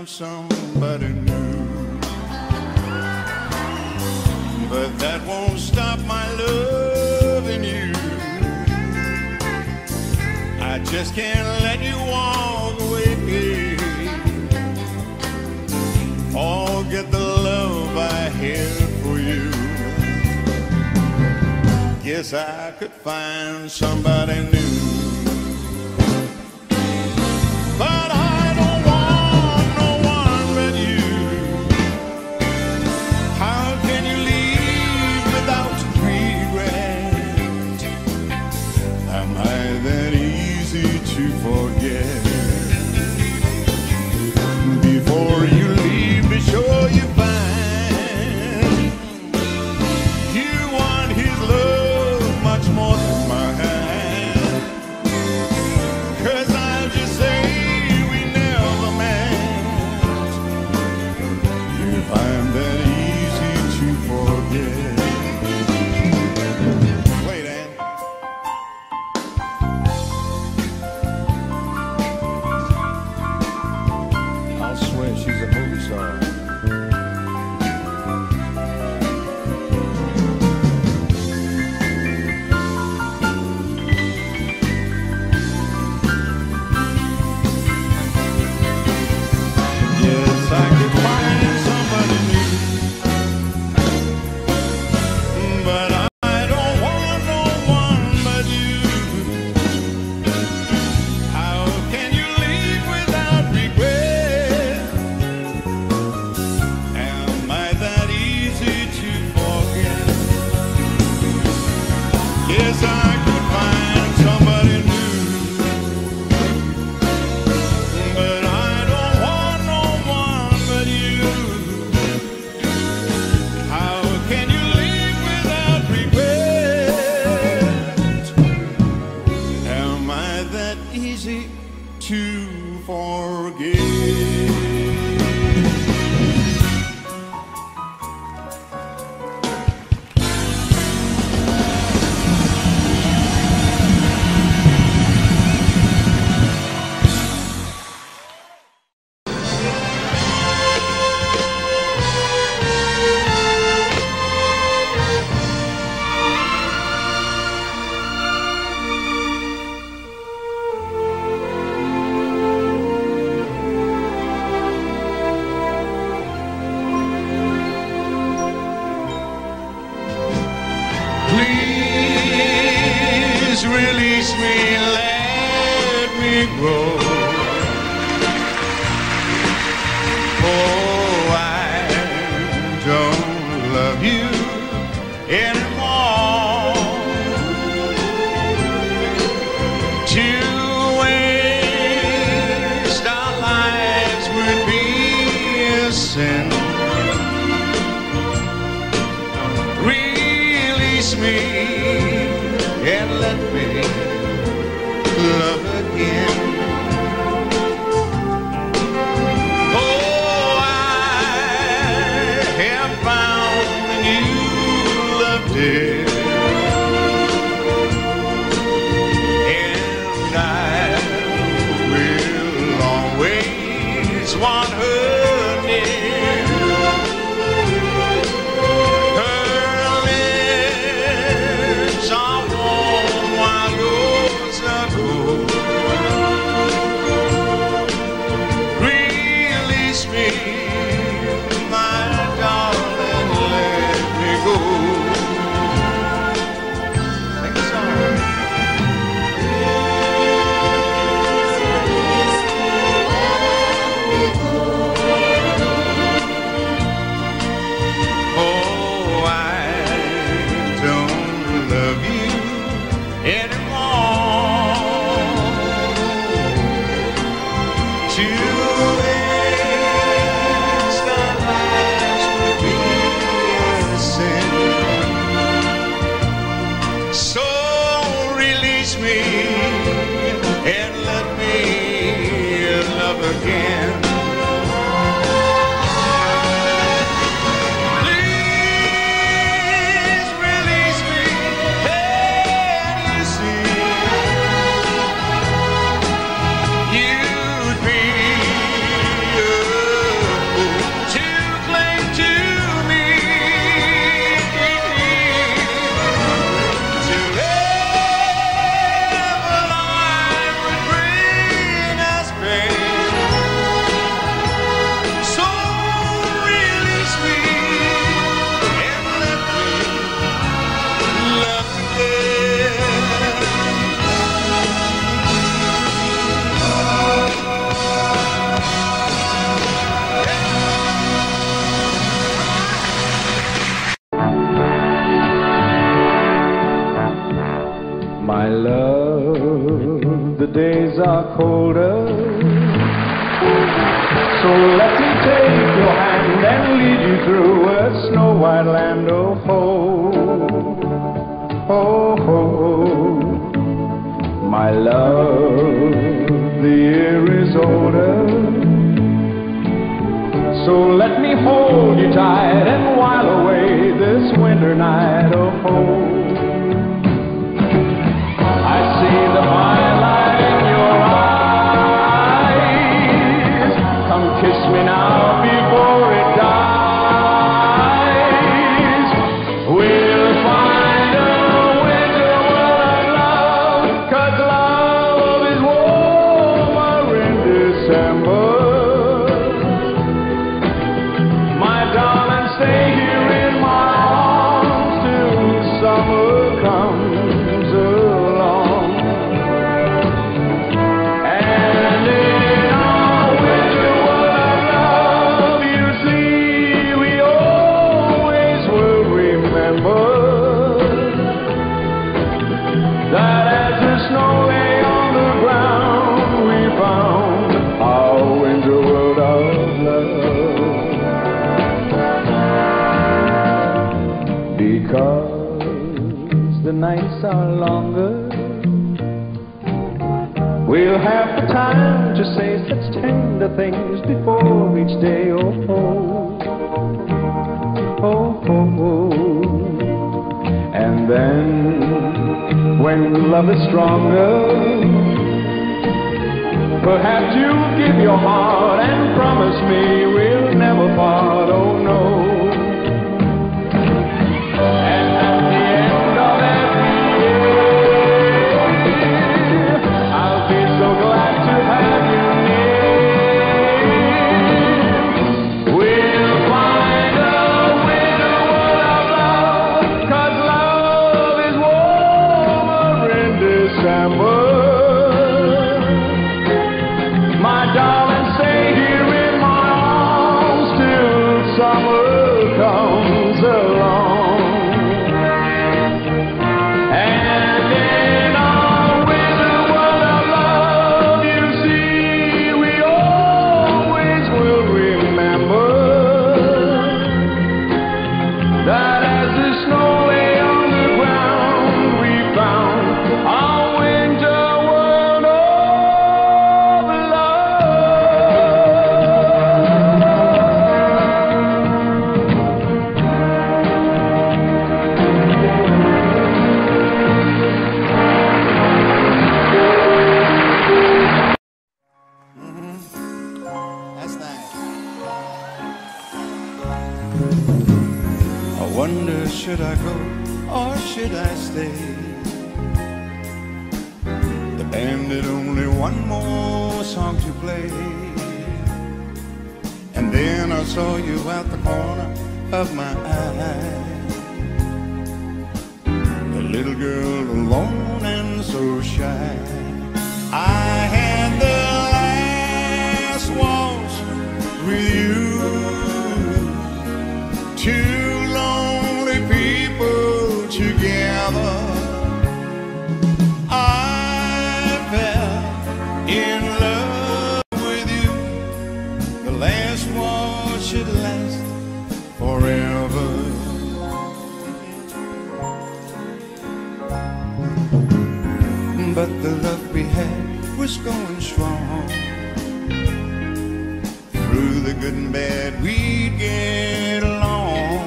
found somebody new. But that won't stop my loving you. I just can't let you walk away. Forget the love I had for you. Guess I could find somebody new. But I don't want no one but you. How can you leave without regret? Am I that easy to forget? Before you leave, be sure you find you want his love much more than mine. 'Cause I'll just say we never met. If I'm that easy to forget. Wait, Ann. I'll swear she's a movie star. Yes, I could find somebody new, but I don't want no one but you. How can you leave without regret? Am I that easy to forget? Yes, I could find somebody new, but I don't want no one but you. How can you leave without regret? Am I that easy to forget? Please release me, let me go. Oh, I don't love you anymore. To waste our lives would be a sin. Release me and let me love again. Oh, I have found a new love, dear, and I will always want her near. Her lips are warm while yours are cold. are colder. So let me take your hand and lead you through a snow white land. Oh, ho, oh, ho, my love, the year is older. So let me hold you tight and while away this winter night. Oh, ho, I see the firelight in your eyes. Come kiss me now before it dies. We'll find a winter world of love, 'cause love is warmer in December. My darling, stay here in my arms till summer comes along. And in our winter world of love, you see, we always will remember that as the snow lay on the ground, we found our winter world of love. Because the nights are longer, we'll have the time to say such tender things before each day. Oh, oh, oh, oh, oh. And then, when love is stronger, perhaps you'll give your heart and promise me we'll never part. Oh, no. And at the end of every year, I'll be so glad to have you near. We'll find a winter world of love, 'cause love is warmer in December. My darling, stay here in my arms till summer comes along. And in our winter world of love, you see, we always will remember that as the snow lay on the ground, we found our winter world of love. That's nice. I wonder, should I go or should I stay? The band had only one more song to play, and then I saw you out the corner of my eye. The little girl alone and so shy. I had the last waltz with you. Two lonely people together. I fell in love with you. The last waltz should last forever. But the love we had was going strong. Through the good and bad we'd get along.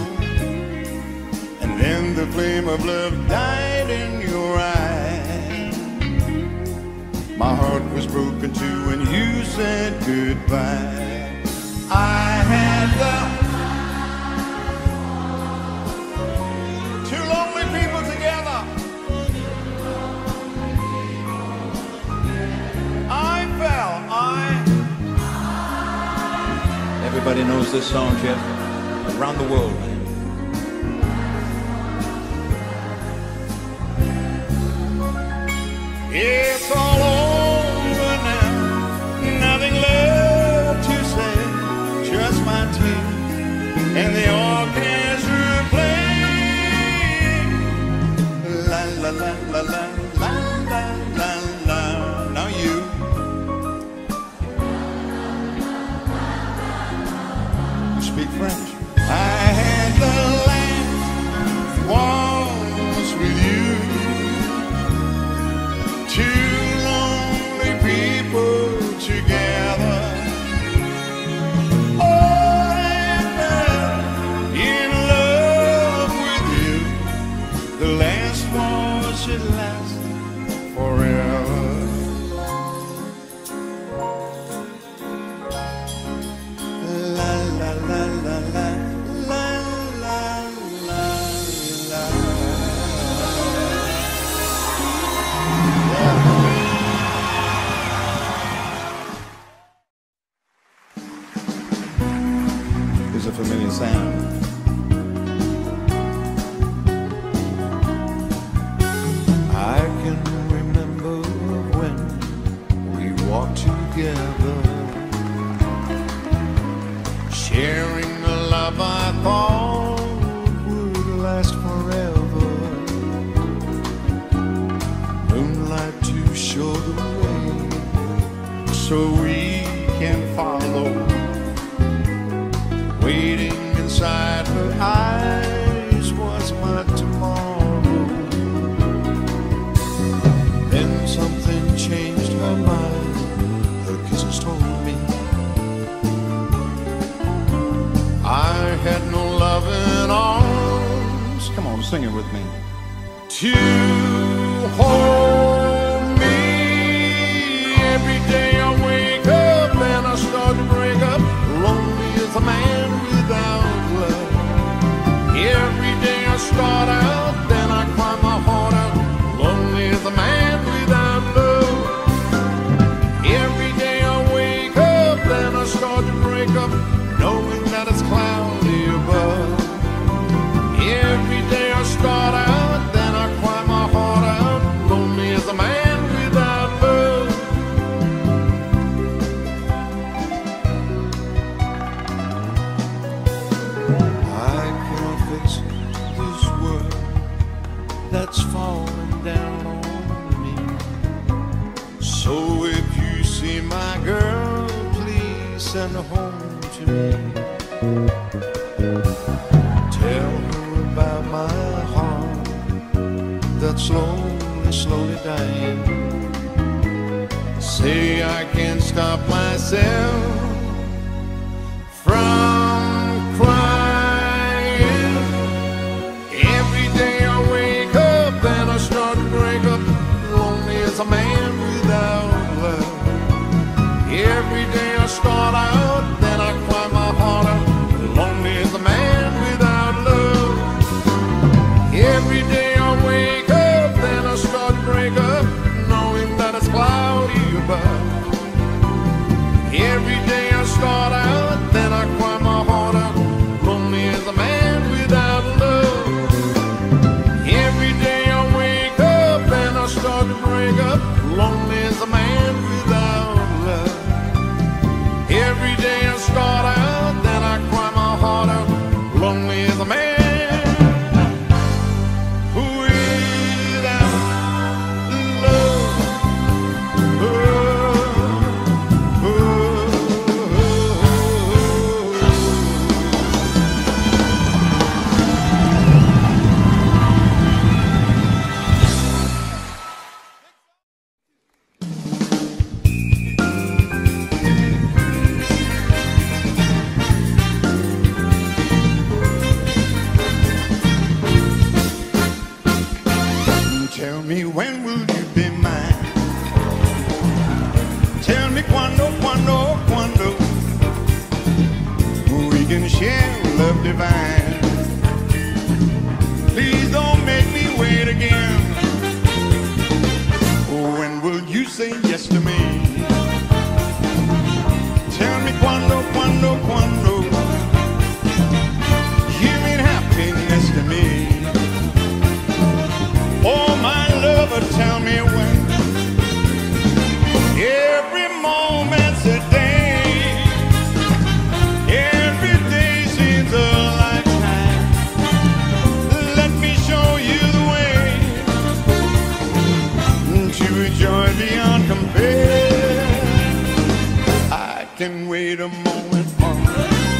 And then the flame of love died in your eyes. My heart was broken too when you said goodbye. I had the two lonely people together. I fell, I Everybody knows this song, Jeff. Around the world, man. It's all over now, nothing left to say, just my tears and the orchestra playing. La la la la la la la la la. Now you together, sharing the love I thought would last forever. Moonlight to show the way so we can follow. Waiting inside her eyes was my tomorrow. Then something changed her mind. Her kisses told me I had no loving arms. Come on, sing it with me. To hold me. Every day I wake up and I start to break up. Lonely as a man without love. Every day I start out, then I cry my heart out. Lonely as a man without love. Every day I wake up, then I start to break up, knowing that it's cloudy above. Every day I start out, then I cry my heart out. Lonely as a man without love. I cannot face this world that's falling down on me. So if you see my girl, please send her home to me. Tell her about my heart that's slowly, slowly dying. Say I can't stop myself from crying. Every day I wake up and I start to break up. Lonely as a man without love. Every day I start out, then I cry my heart out. Lonely as a man without love. Every day I wake up, then I start to break up, knowing that it's cloudy above. Every day I start out, then I cry my heart out. Lonely as a man without love. Every day I wake up and I start to break up. Lonely as a man without love. Every day I start out, then I cry my heart out. Lonely as a man without love. Oh, oh, tell me when will you be mine? Tell me quando, quando, quando we can share love divine. Please don't make me wait again. When will you say yes to me? Tell me quando, quando, quando you mean happiness to me. Oh, my lover, tell me when. Every moment's a day. Every day seems a lifetime. Let me show you the way to a joy beyond compare. I can wait a moment more.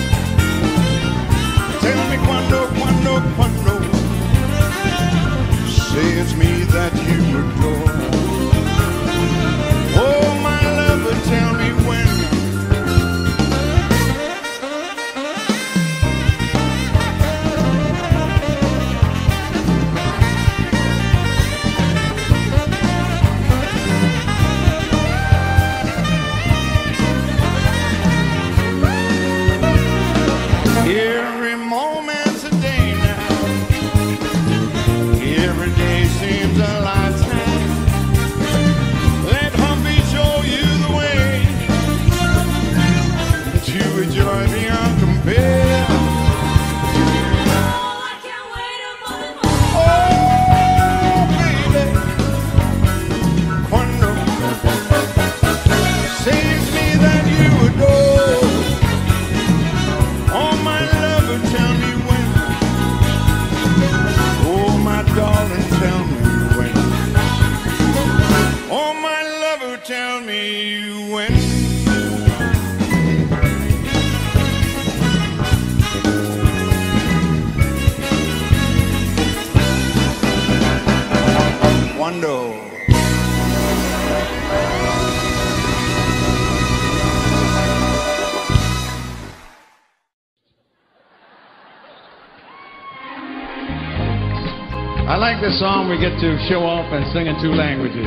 I like this song. We get to show off and sing in two languages.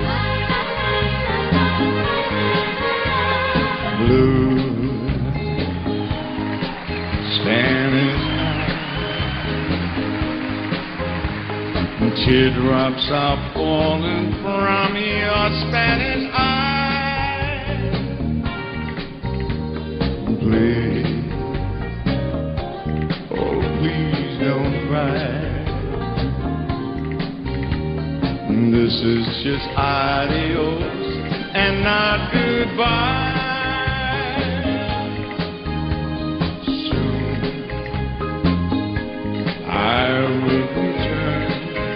Blue Spanish night, teardrops are falling from your Spanish eyes. Please, oh please don't cry. This is just adios and not goodbye. Soon I will return,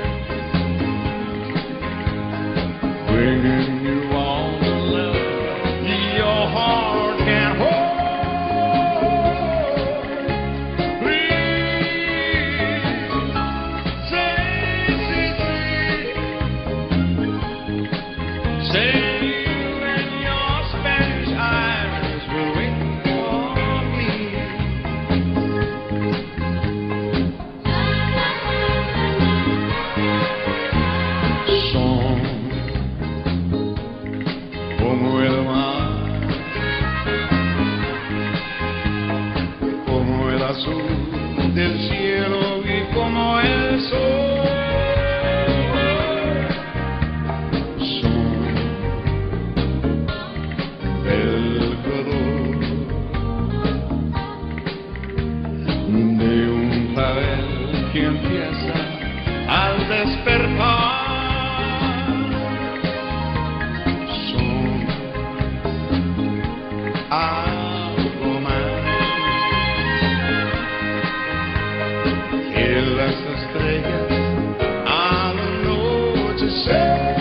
bringing you all the love your heart can hold. Please say, say, say, say you and your Spanish eyes will wait for me. Son como el mar, como el azul del cielo y como el sol. Son el color de un clavel que empieza al despertar. Son algo más que las estrellas al anochecer.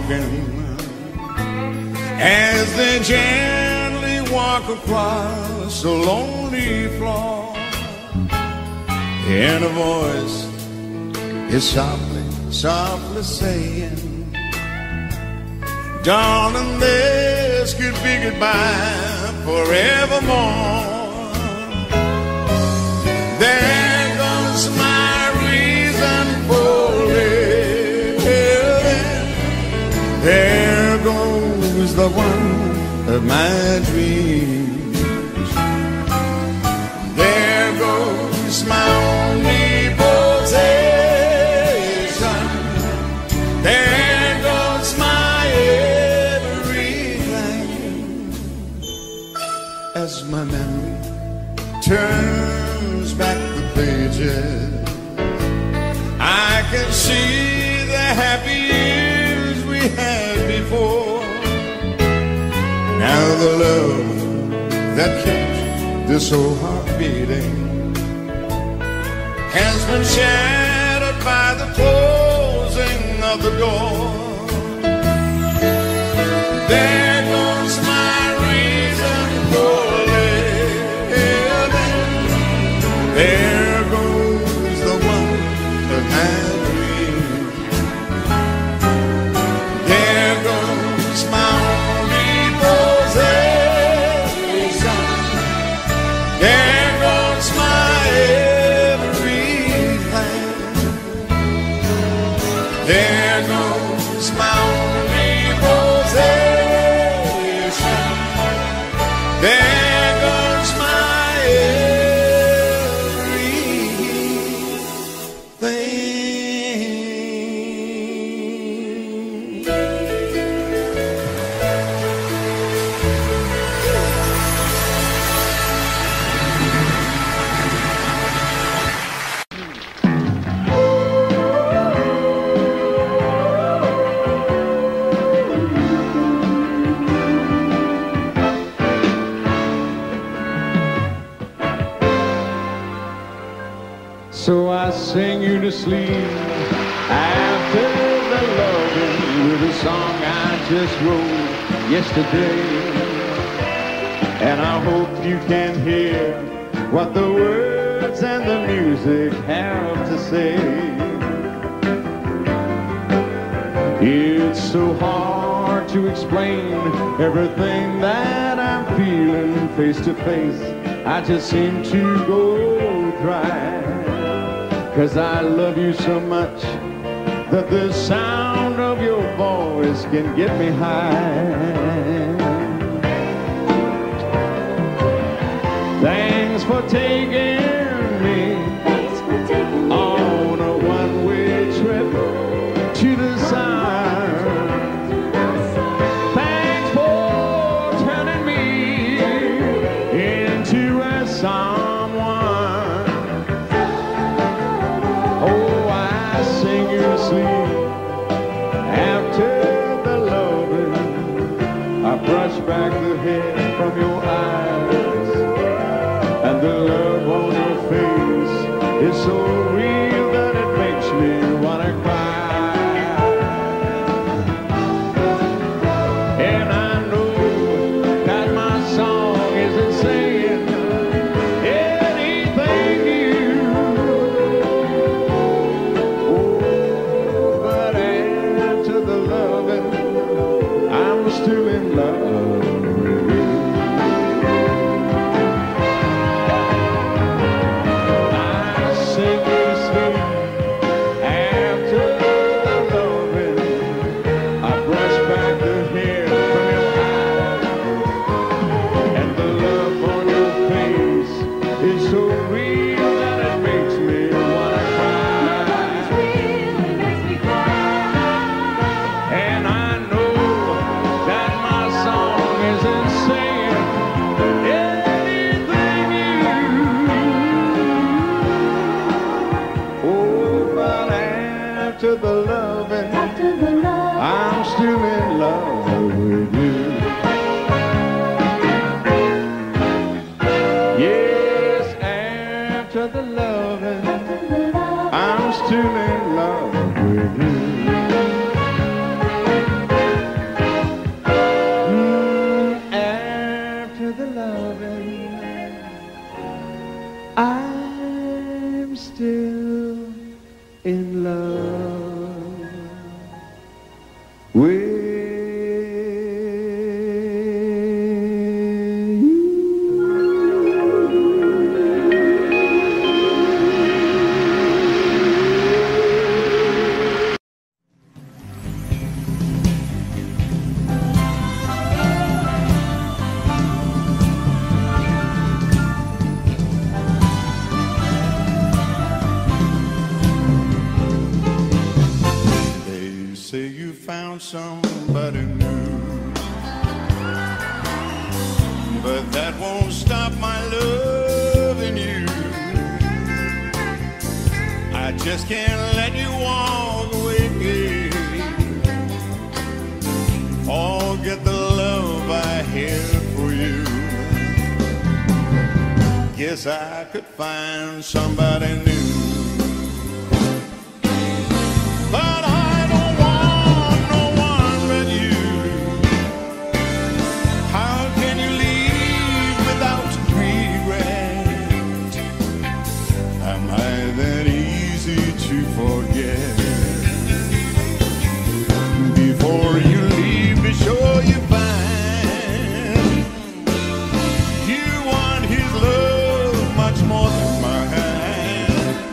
walking as they gently walk across a lonely floor, and a voice is softly, softly saying, darling, this could be goodbye forevermore. There goes my reason for living. There goes the one of my dreams. There goes my only possession. There goes my everything. As my memory turns back the pages, I can see the happy years we had before. Now the love that kept this old heart beating has been shattered by the closing of the door. There goes my reason for living. There goes the one of my dreams. There goes my only possession. There goes my everything. There goes my only possession. There goes my everything. So I sing you to sleep after the loving with a song I just wrote yesterday. And I hope you can hear what the words and the music have to say. It's so hard to explain everything that I'm feeling face to face. I just seem to go dry. 'Cause I love you so much that the sound of your voice can get me high. Thanks for taking me on a one-way trip to the sun. Thanks for turning me into a someone. Oh, I sing you to sleep after the loving. I brush back the hair from your eyes, and the love on your face is so real that it makes me wanna cry. And I know that my song isn't saying anything new. But after the loving, I'm still in love with you. I sing you to sleep after the loving. I brush back the hair from your eyes, and the love on your face is so real that it makes me wanna cry. And I know that my song found somebody new. But that won't stop my loving you. I just can't let you walk away. Forget the love I had for you. Guess I could find somebody new. But I don't want no one but you. How can you leave without regret? Am I that easy to forget? Before you leave, be sure you find you want his love much more than mine.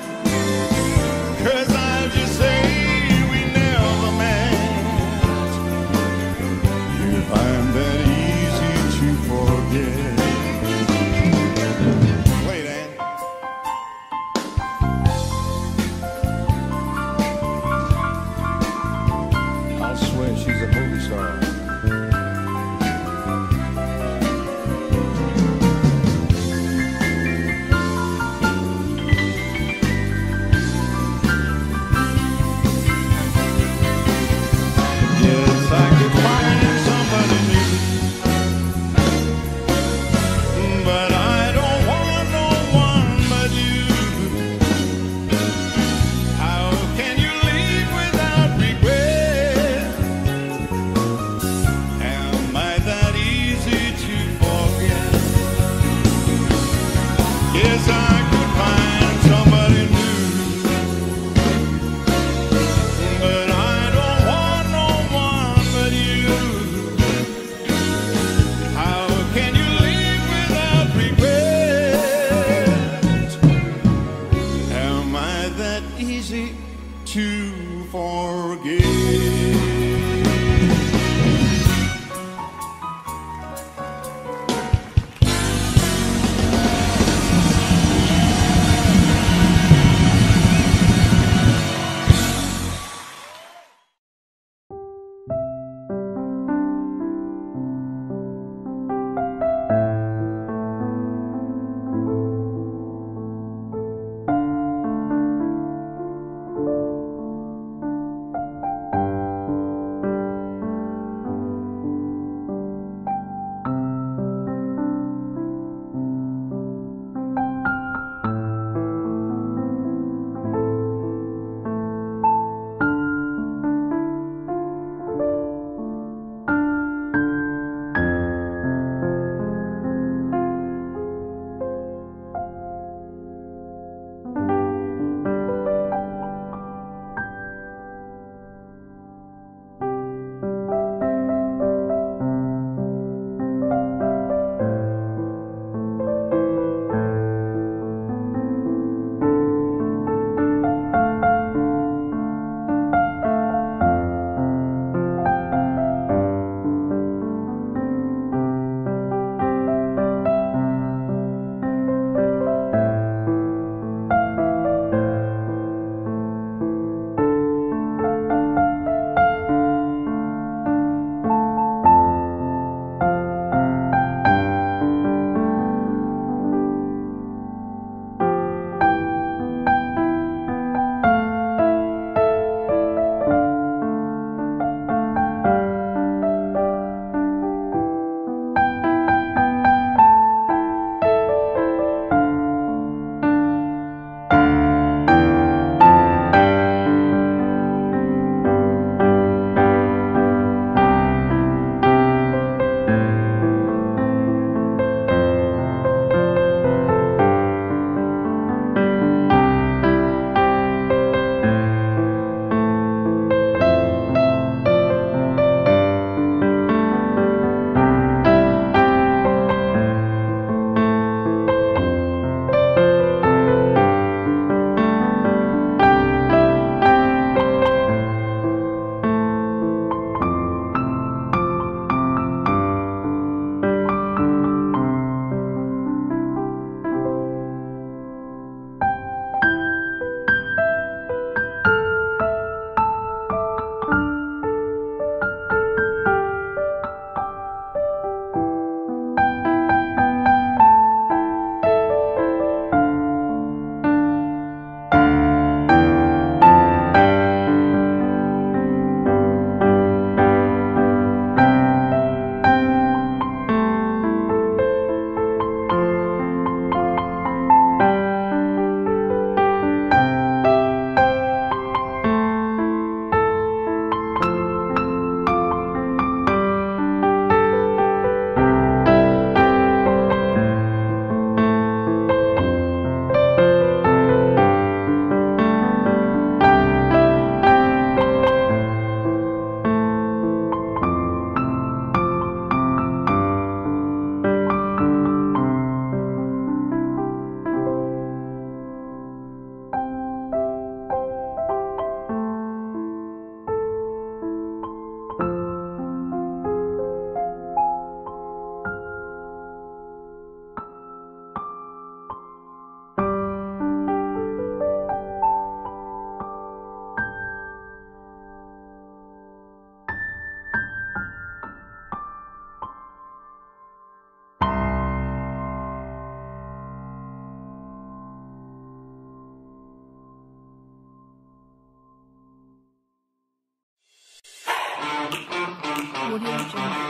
Audio Jungle.